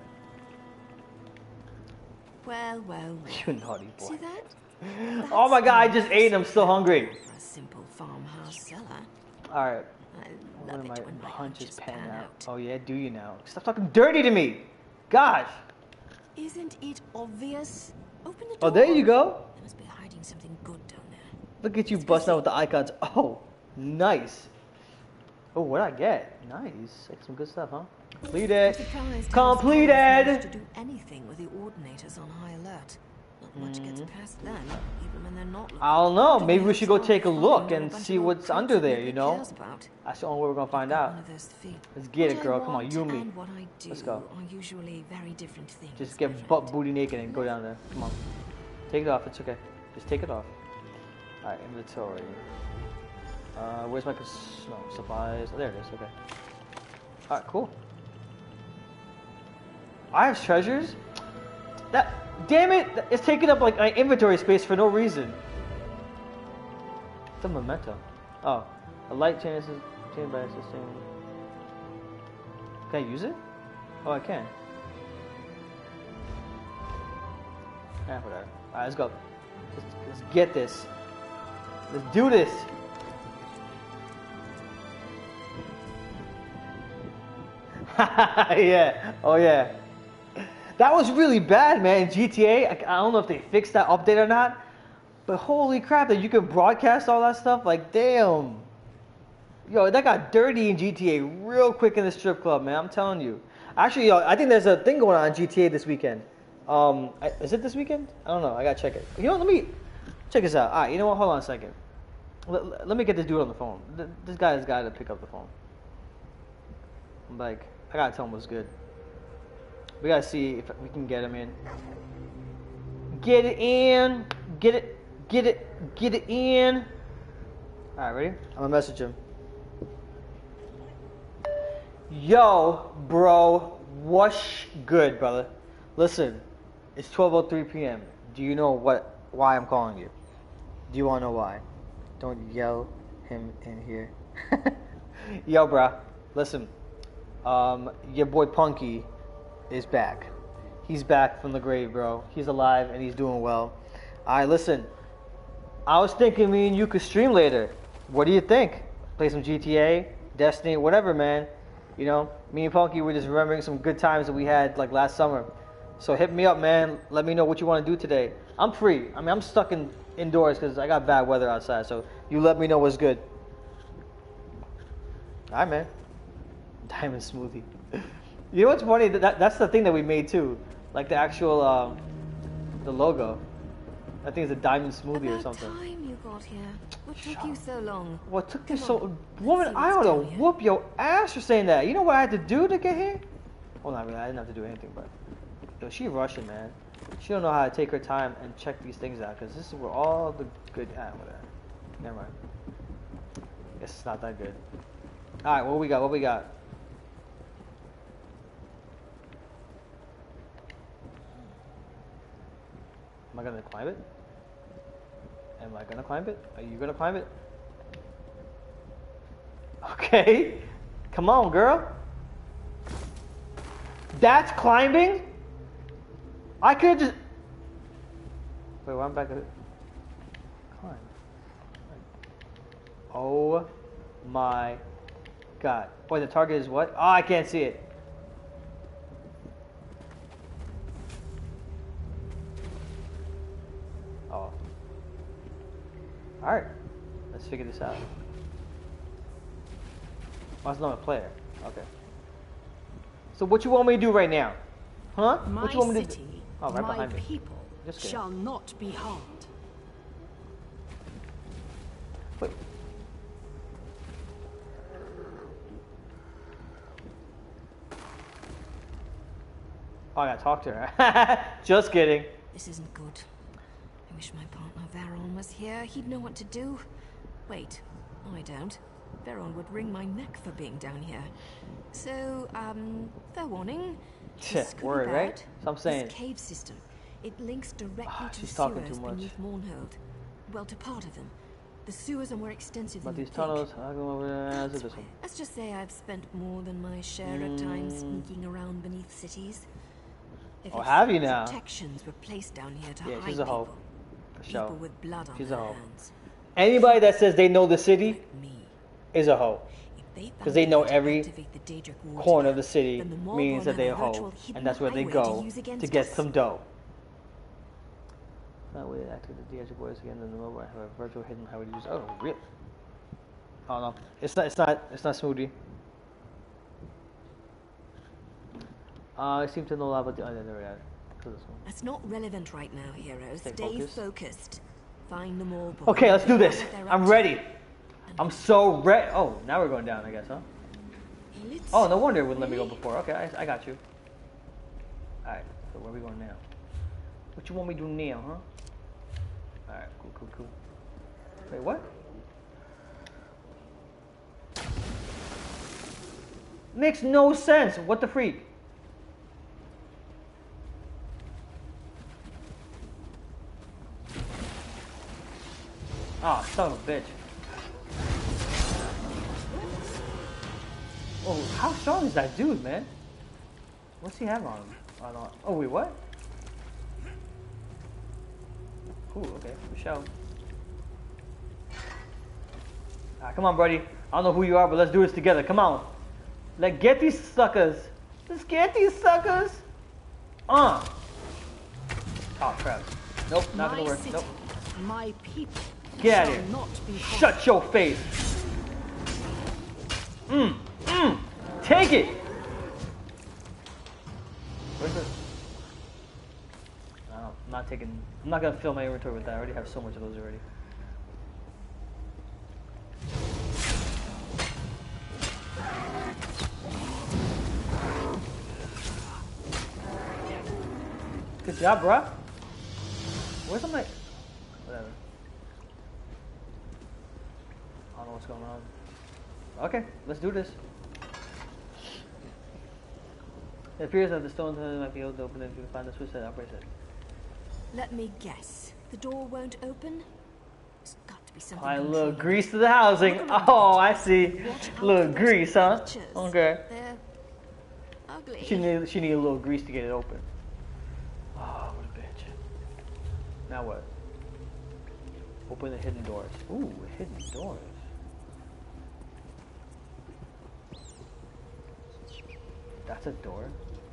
Well. You naughty boy. See that? Oh my god, I just ate and I'm still hungry. For a simple farmhouse cellar. Alright. I love One of it when my hunches pan out. out. Oh yeah, do you now? Stop talking dirty to me! Gosh! Isn't it obvious? Open the door. Oh, there you go. They must be hiding something good down there. Look at you busting out with the icons. Oh, nice. Oh, what'd I get? Nice. Like some good stuff, huh? Completed. Completed! To do anything with the ordinators on high alert. Not much gets past them, even when they're not looking. I don't know. Maybe we should go take a look and see what's under there, you know? That's the only way we're gonna find out. Let's get it, girl. Come on, you and me. Let's go. Are usually very different things. Just get butt booty naked and go down there. Come on. Take it off. It's okay. Just take it off. Alright, inventory. Where's my supplies? Oh, there it is. Okay. Alright, cool. I have treasures? Damn it! It's taking up like my inventory space for no reason. It's a memento. Oh. A light chain by assisting. Can I use it? Oh, I can. Yeah, whatever. Alright, let's go. Let's get this. Let's do this. Yeah. Oh, yeah. That was really bad, man. In GTA, I don't know if they fixed that update or not, but holy crap, that you could broadcast all that stuff. Like, damn. Yo, that got dirty in GTA real quick in the strip club, man. I'm telling you. Actually, yo, I think there's a thing going on in GTA this weekend. Is it this weekend? I don't know. I gotta check it. You know what? Let me check this out. All right, you know what? Hold on a second. Let me get this dude on the phone. This guy has got to pick up the phone. I'm like, I gotta tell him what's good. We gotta see if we can get him in. Get it in. Get it. Get it. Get it in. Alright, ready? I'm gonna message him. Yo, bro. What's good, brother? Listen, it's 12:03 p.m. Do you know why I'm calling you? Do you wanna know why? Don't yell him in here. Yo, bruh. Listen. Your boy Punky is back. He's back from the grave, bro. He's alive and he's doing well. Alright, listen. I was thinking me and you could stream later. What do you think? Play some GTA, Destiny, whatever, man. You know, me and Punky were just remembering some good times that we had like last summer. So hit me up, man. Let me know what you want to do today. I'm free. I mean, I'm stuck indoors because I got bad weather outside. So you let me know what's good. Alright, man. Diamond smoothie. You know what's funny? That's the thing that we made too. Like the actual, the logo. I think it's a diamond smoothie or something. About time you got here. What took you so long? What took you so... Woman, I ought to whoop your ass for saying that. You know what I had to do to get here? Well, not really. I didn't have to do anything, but... Yo, she Russian, man. She don't know how to take her time and check these things out, because this is where all the good... whatever. Never mind. Guess it's not that good. Alright, what we got? What we got? Am I gonna climb it? Am I gonna climb it? Are you gonna climb it? Okay. Come on, girl. That's climbing? I could just... Wait, well, I'm back at it. Climb. Oh my god. Boy, the target is what? Oh, I can't see it. Oh. Alright. Let's figure this out. Oh, it's not a player. Okay. So what you want me to do right now? Huh? What you want me to do? Oh, right behind me. People Just kidding. shall not be harmed. Wait. Oh, I gotta talk to her. Just kidding. This isn't good. I wish my partner Veron was here. He'd know what to do. Wait, no, I don't. Veron would wring my neck for being down here. So, fair warning. This could Word, be right? bad. So I'm saying. This cave system. It links directly to the she's talking sewers too much. beneath Mournhold. Well, to part of them. The sewers are more extensive But than these you think. tunnels, I go over there. This one. Let's just say I've spent more than my share of time sneaking around beneath cities. If Oh, it's have you now? Protections were placed down here to Yeah, hide she's a hoe. people. For sure. People with blood on She's their a hoe. hands. Anybody that says they know the city Like me. is a hoe. Because they know every corner of the city means that they're a hoe. And that's where they go to get some dough. That way they activate the Daedric boys again in the mobile. I have a virtual hidden highway to use. Oh, really? Oh no, it's not smoothie. I seem to know a lot about the other area. That's not relevant right now, heroes. Stay focused. Find them all. Okay, let's do this. I'm ready. I'm so ready. Oh, now we're going down, I guess, huh? Oh, no wonder it wouldn't let me go before. Okay, I got you. Alright, so where are we going now? What you want me to do now, huh? Alright, cool. Wait, what? Makes no sense. What the freak? Ah, son of a bitch. Oh, how strong is that dude, man? What's he have on him? Oh, wait, what? Ooh, okay, Michelle. Come on, buddy. I don't know who you are, but let's do this together. Come on. Let's get these suckers. Let's get these suckers. Oh, crap. Nope, not gonna work. Nope. My people. Get out of here. Shut your face. Take it. Where's it? I'm not gonna fill my inventory with that. I already have so much of those already. Good job, bruh. Where's my... Whatever. I don't know what's going on. Okay, let's do this. It appears that the stones might be able to open if you can find the switch that operates it. Let me guess. The door won't open? There's got to be something. A little grease to the housing. Oh, I see. A little grease, huh? Okay. They're ugly. She need a little grease to get it open. Oh, what a bitch. Now what? Open the hidden doors. Ooh, hidden doors. That's a door.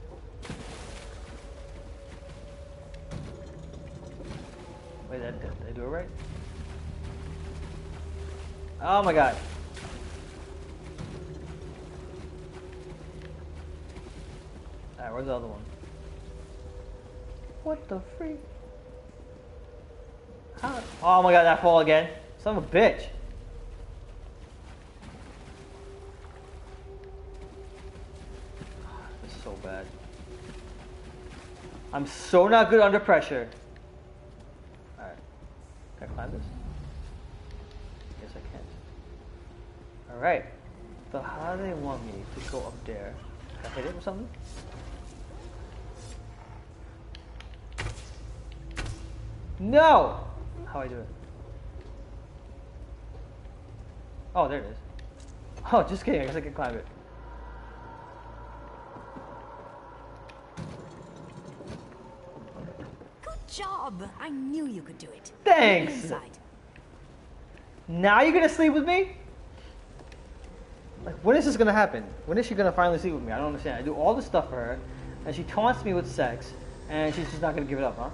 Wait, did I do it right? Oh my god. Alright, where's the other one? What the freak? How? Oh my god, that fall again. Son of a bitch. This is so bad. I'm so not good under pressure. Alright. Can I climb this? Yes, I can. Alright. So how do they want me to go up there? Can I hit it with something? No! How do I do it? Oh, there it is. Oh, just kidding. I guess I can climb it. Good job! I knew you could do it. Thanks! Inside. Now you're gonna sleep with me? Like, when is this gonna happen? When is she gonna finally sleep with me? I don't understand. I do all this stuff for her, and she taunts me with sex, and she's just not gonna give it up, huh?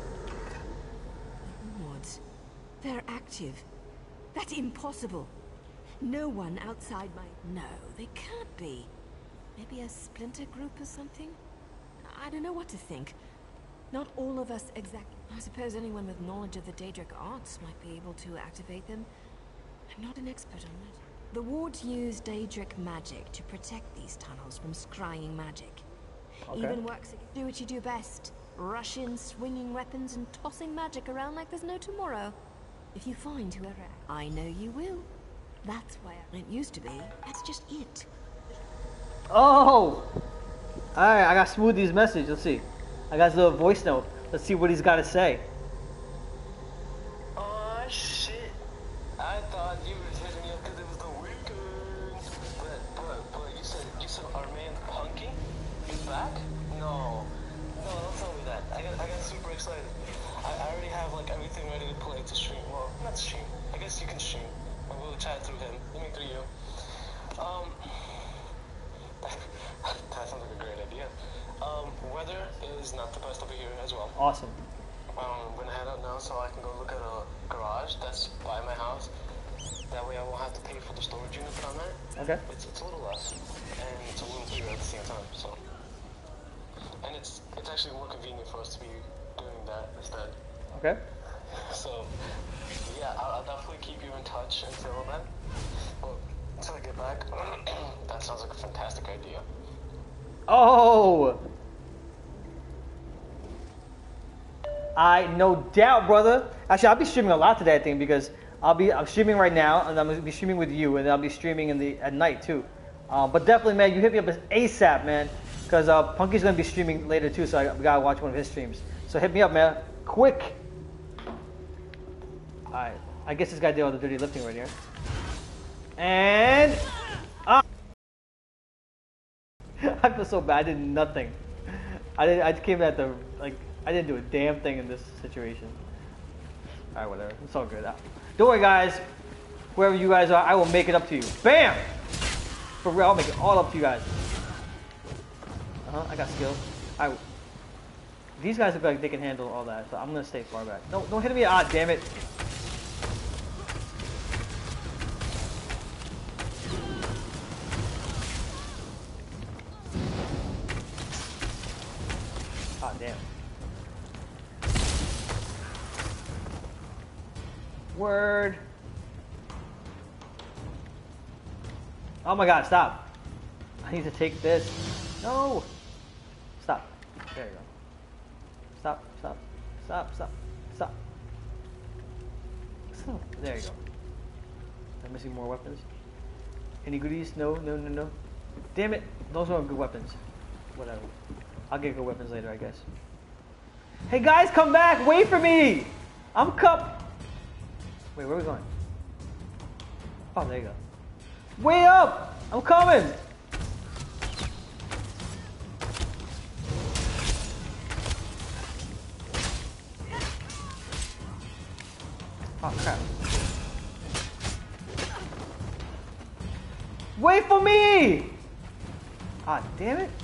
Rewards. They're active. That's impossible. No one outside my... No, they can't be. Maybe a splinter group or something? I don't know what to think. Not all of us exactly. I suppose anyone with knowledge of the Daedric arts might be able to activate them. I'm not an expert on that. The wards use Daedric magic to protect these tunnels from scrying magic. Okay. Even works. Do what you do best. Rush in, swinging weapons and tossing magic around like there's no tomorrow. If you find whoever... I know you will. That's where it used to be. That's just it. Oh! Alright, I got Smoothie's message. Let's see. I got his little voice note. Let's see what he's got to say. Oh shit. I thought you were hitting me up because it was the weekend. But you said our man Punky is back? No, don't tell me that. I got super excited. I already have like everything ready to play to stream. Well, not stream. I guess you can stream. And we'll chat through him. I mean through you. That sounds like a great idea. Weather is not the best over here as well. Awesome. I'm gonna head out now so I can go look at a garage that's by my house. That way I won't have to pay for the storage unit that I'm at. Okay. It's a little less, and it's a little bigger at the same time. So, and it's actually more convenient for us to be doing that instead. Okay. So, yeah, I'll definitely keep you in touch until then. Well, until I get back. That sounds like a fantastic idea. Oh! No doubt, brother. Actually, I'll be streaming a lot today, I think, because I'm streaming right now, and I'm gonna be streaming with you, and I'll be streaming at night too. But definitely, man, you hit me up ASAP, man, because Punky's gonna be streaming later too, so we gotta watch one of his streams. So hit me up, man, quick. All right, I guess this guy did all the dirty lifting right here. And I feel so bad. I did nothing. I came at the I didn't do a damn thing in this situation. Alright, whatever. It's all good. Don't worry, guys. Wherever you guys are, I will make it up to you. Bam! For real, I'll make it all up to you guys. I got skills. These guys look like they can handle all that, so I'm gonna stay far back. Don't hit me. Ah, damn it. Ah, damn. Word. Oh my god, stop. I need to take this. No. Stop. There you go. Stop. Stop. Stop. Stop. Stop. Stop. There you go. I'm missing more weapons. Any goodies? No, no, no, no. Damn it. Those aren't good weapons. Whatever. I'll get good weapons later, I guess. Hey guys, come back! Wait for me! I'm cup. Wait, where are we going? Oh, there you go. Wait up! I'm coming! Oh, crap. Wait for me! Ah, damn it.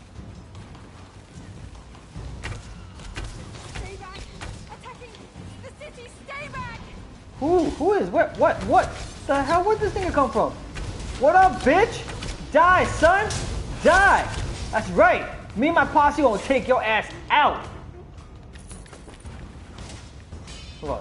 Stay back! Attacking the city! Stay back! Who is? What? The hell? Where'd this thing come from? What up, bitch? Die, son! Die! That's right! Me and my posse gonna take your ass out! Who else?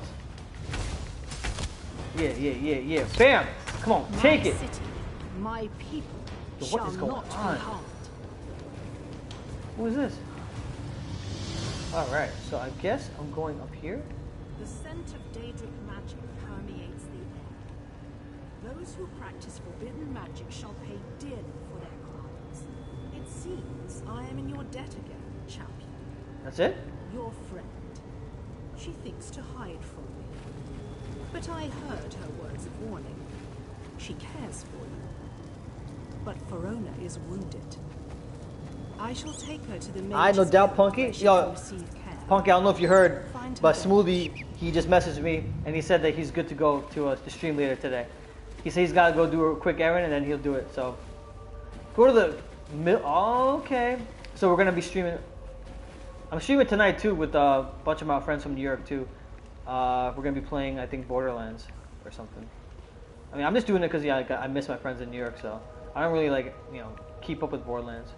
Yeah. Bam! Come on, take it! City, my people Yo, shall what is going not be on? harmed. Who is this? Alright, so I guess I'm going up here. The scent of Daedric magic permeates the air. Those who practice forbidden magic shall pay dearly for their crimes. It seems I am in your debt again, champion. That's it? Your friend. She thinks to hide from me. But I heard her words of warning. She cares for you. But Verona is wounded. I shall take her to the main. I no doubt, Punky. Yo, Punky, I don't know if you heard, Find her but there. Smoothie, he just messaged me and he said that he's good to go to the stream later today. He said he's got to go do a quick errand and then he'll do it. So go to the oh, okay. So we're gonna be streaming. I'm streaming tonight too with a bunch of my friends from New York too. We're gonna be playing, I think, Borderlands or something. I mean, I'm just doing it because I miss my friends in New York, so I don't really keep up with Borderlands.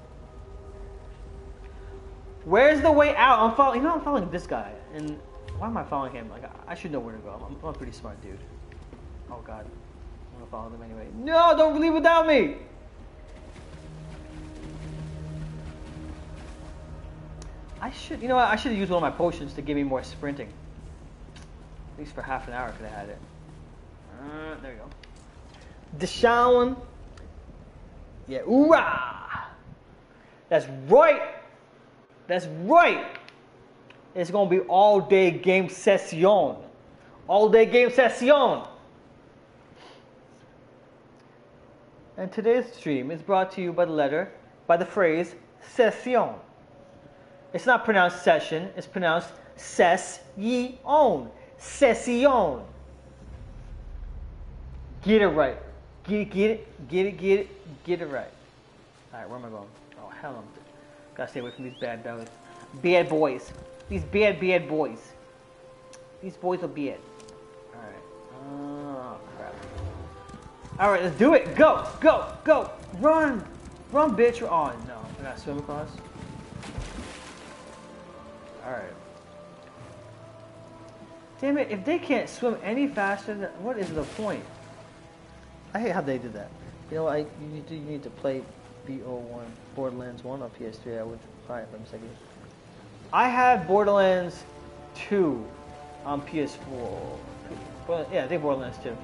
Where's the way out? I'm following this guy, and why am I following him? Like, I should know where to go. I'm a pretty smart dude. Oh God, I'm gonna follow them anyway. No, don't leave without me. I should have used one of my potions to give me more sprinting. At least for half an hour, could have had it. There you go. Deshaun. Yeah, oorah! That's right. That's right. It's gonna be all day game session. All day game session. And today's stream is brought to you by the phrase session. It's not pronounced session. It's pronounced ses-ye-on. Session. Get it right. Get it right. Alright, where am I going? Oh, hell no. Gotta stay away from these bad boys. Bad boys. These bad boys. These boys are bad. Alright. Oh, crap. Alright, let's do it. Go. Run, bitch. Oh, no. I gotta swim across. Alright. Damn it, if they can't swim any faster, then what is the point? I hate how they did that. You know what, you need to play BO1, Borderlands 1 on PS3, I would try it for a second. I have Borderlands 2 on PS4. Yeah, I think Borderlands 2.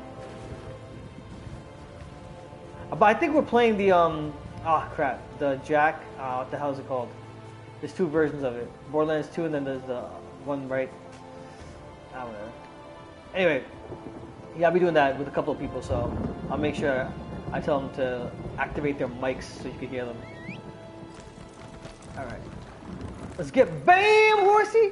But I think we're playing the, the Jack, what the hell is it called? There's two versions of it. Borderlands 2 and then there's the one right, I don't know. Anyway, yeah, I'll be doing that with a couple of people, so I'll make sure I tell them to activate their mics so you can hear them. Alright. Let's get BAM, horsey!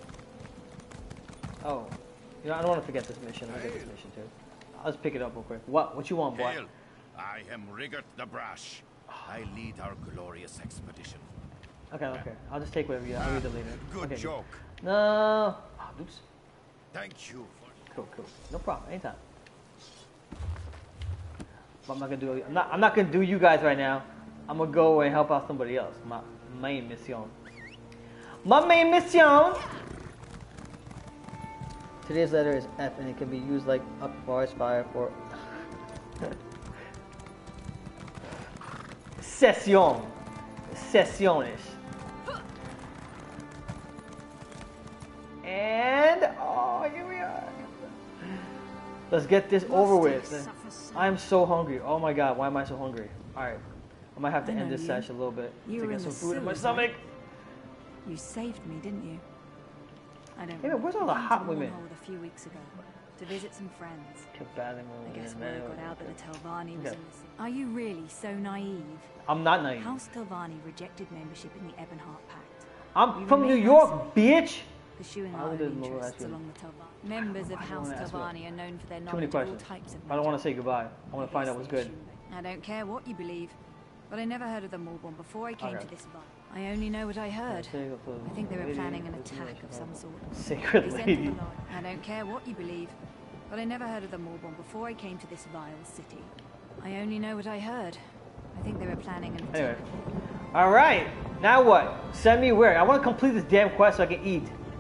Oh. You know, I don't want to forget this mission. I'll get this mission too. I'll just pick it up real quick. What you want, boy? Hail. I am Rigert the Brash. I lead our glorious expedition. Okay. I'll just take whatever you I'll read it later. Good okay, joke. Good. No. Oh, oops. Thank you for... Cool. No problem. Anytime. But I'm not gonna do you guys right now. I'm gonna go and help out somebody else. My main mission. Today's letter is F, and it can be used like up forest fire for sessiones. Let's get this over with. I'm so hungry. Oh my god, why am I so hungry? Alright. I might have to end this session a little bit to get some food in my stomach. You saved me, didn't you? I don't. Hey, man, where's all the hot women? A few weeks ago to visit some friends. I guess word got out that a Telvanni was in the city. Are you really so naive? I'm not naive. House Telvanni rejected membership in the Ebonheart Pact. I'm from New York, bitch. Pursuing our own interests along the Telvanni. Members of House Telvanni are known for their knowledge of all types of magic. I don't want to say goodbye. I want to find out what's good. I don't care what you believe, but I never heard of the Morborn before I came to this vial. I only know what I heard. I think they were planning an attack of some sort. Sacred lady. I don't care what you believe, but I never heard of the Morborn before I came to this vile city. I only know what I heard. I think they were planning an attack. Anyway. Alright. Now what? Send me where? I want to complete this damn quest so I can eat.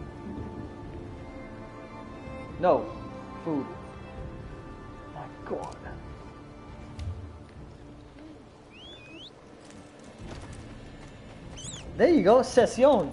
No. Food. My god. There you go, session.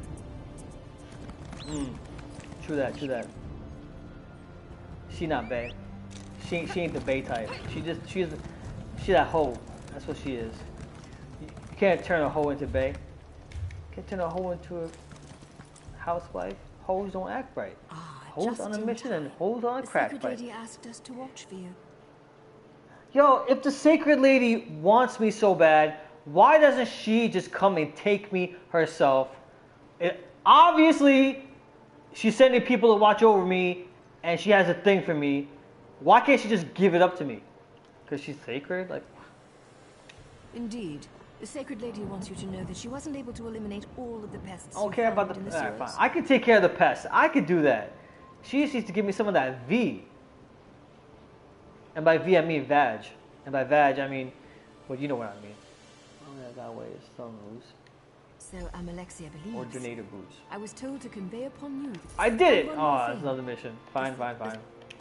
True that, true that. She not bae. She ain't the bae type. She's that hoe. That's what she is. You can't turn a hoe into bae. You can't turn a hoe into a housewife. Hoes don't act right. Hoes on a mission and hoes on a crack fight. The Sacred Lady asked us to watch for you. Yo, if the Sacred Lady wants me so bad, why doesn't she just come and take me herself? Obviously, she's sending people to watch over me, and she has a thing for me. Why can't she just give it up to me? Because she's sacred? Like, Indeed. The Sacred Lady wants you to know that she wasn't able to eliminate all of the pests. I don't care about the alright, fine. I can take care of the pests. I could do that. She just needs to give me some of that V. And by V, I mean vag. And by vag, I mean, well, you know what I mean. That way is thumb loose. So Alexia believes. Or Donator boots. I was told to convey upon you. I did it! Oh, that's another mission. Fine, fine, fine.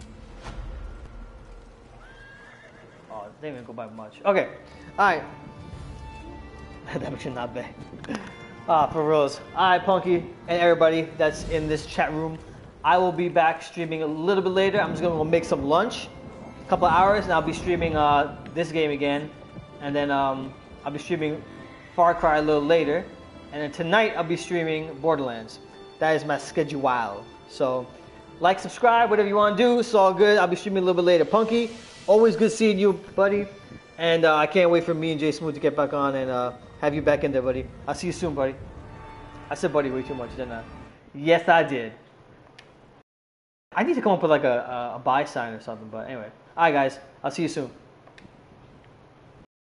Oh, they didn't even go by much. Okay. Alright. That mission not bad. For reals. Alright, Punky and everybody that's in this chat room. I will be back streaming a little bit later. I'm just gonna go make some lunch. A couple of hours, and I'll be streaming this game again. And then I'll be streaming Far Cry a little later. And then tonight I'll be streaming Borderlands. That is my schedule. So, like, subscribe, whatever you want to do. It's all good. I'll be streaming a little bit later. Punky, always good seeing you, buddy. And I can't wait for me and Jay Smooth to get back on and have you back in there, buddy. I'll see you soon, buddy. I said buddy way too much, didn't I? Yes, I did. I need to come up with like a buy sign or something, but anyway. Alright, guys. I'll see you soon.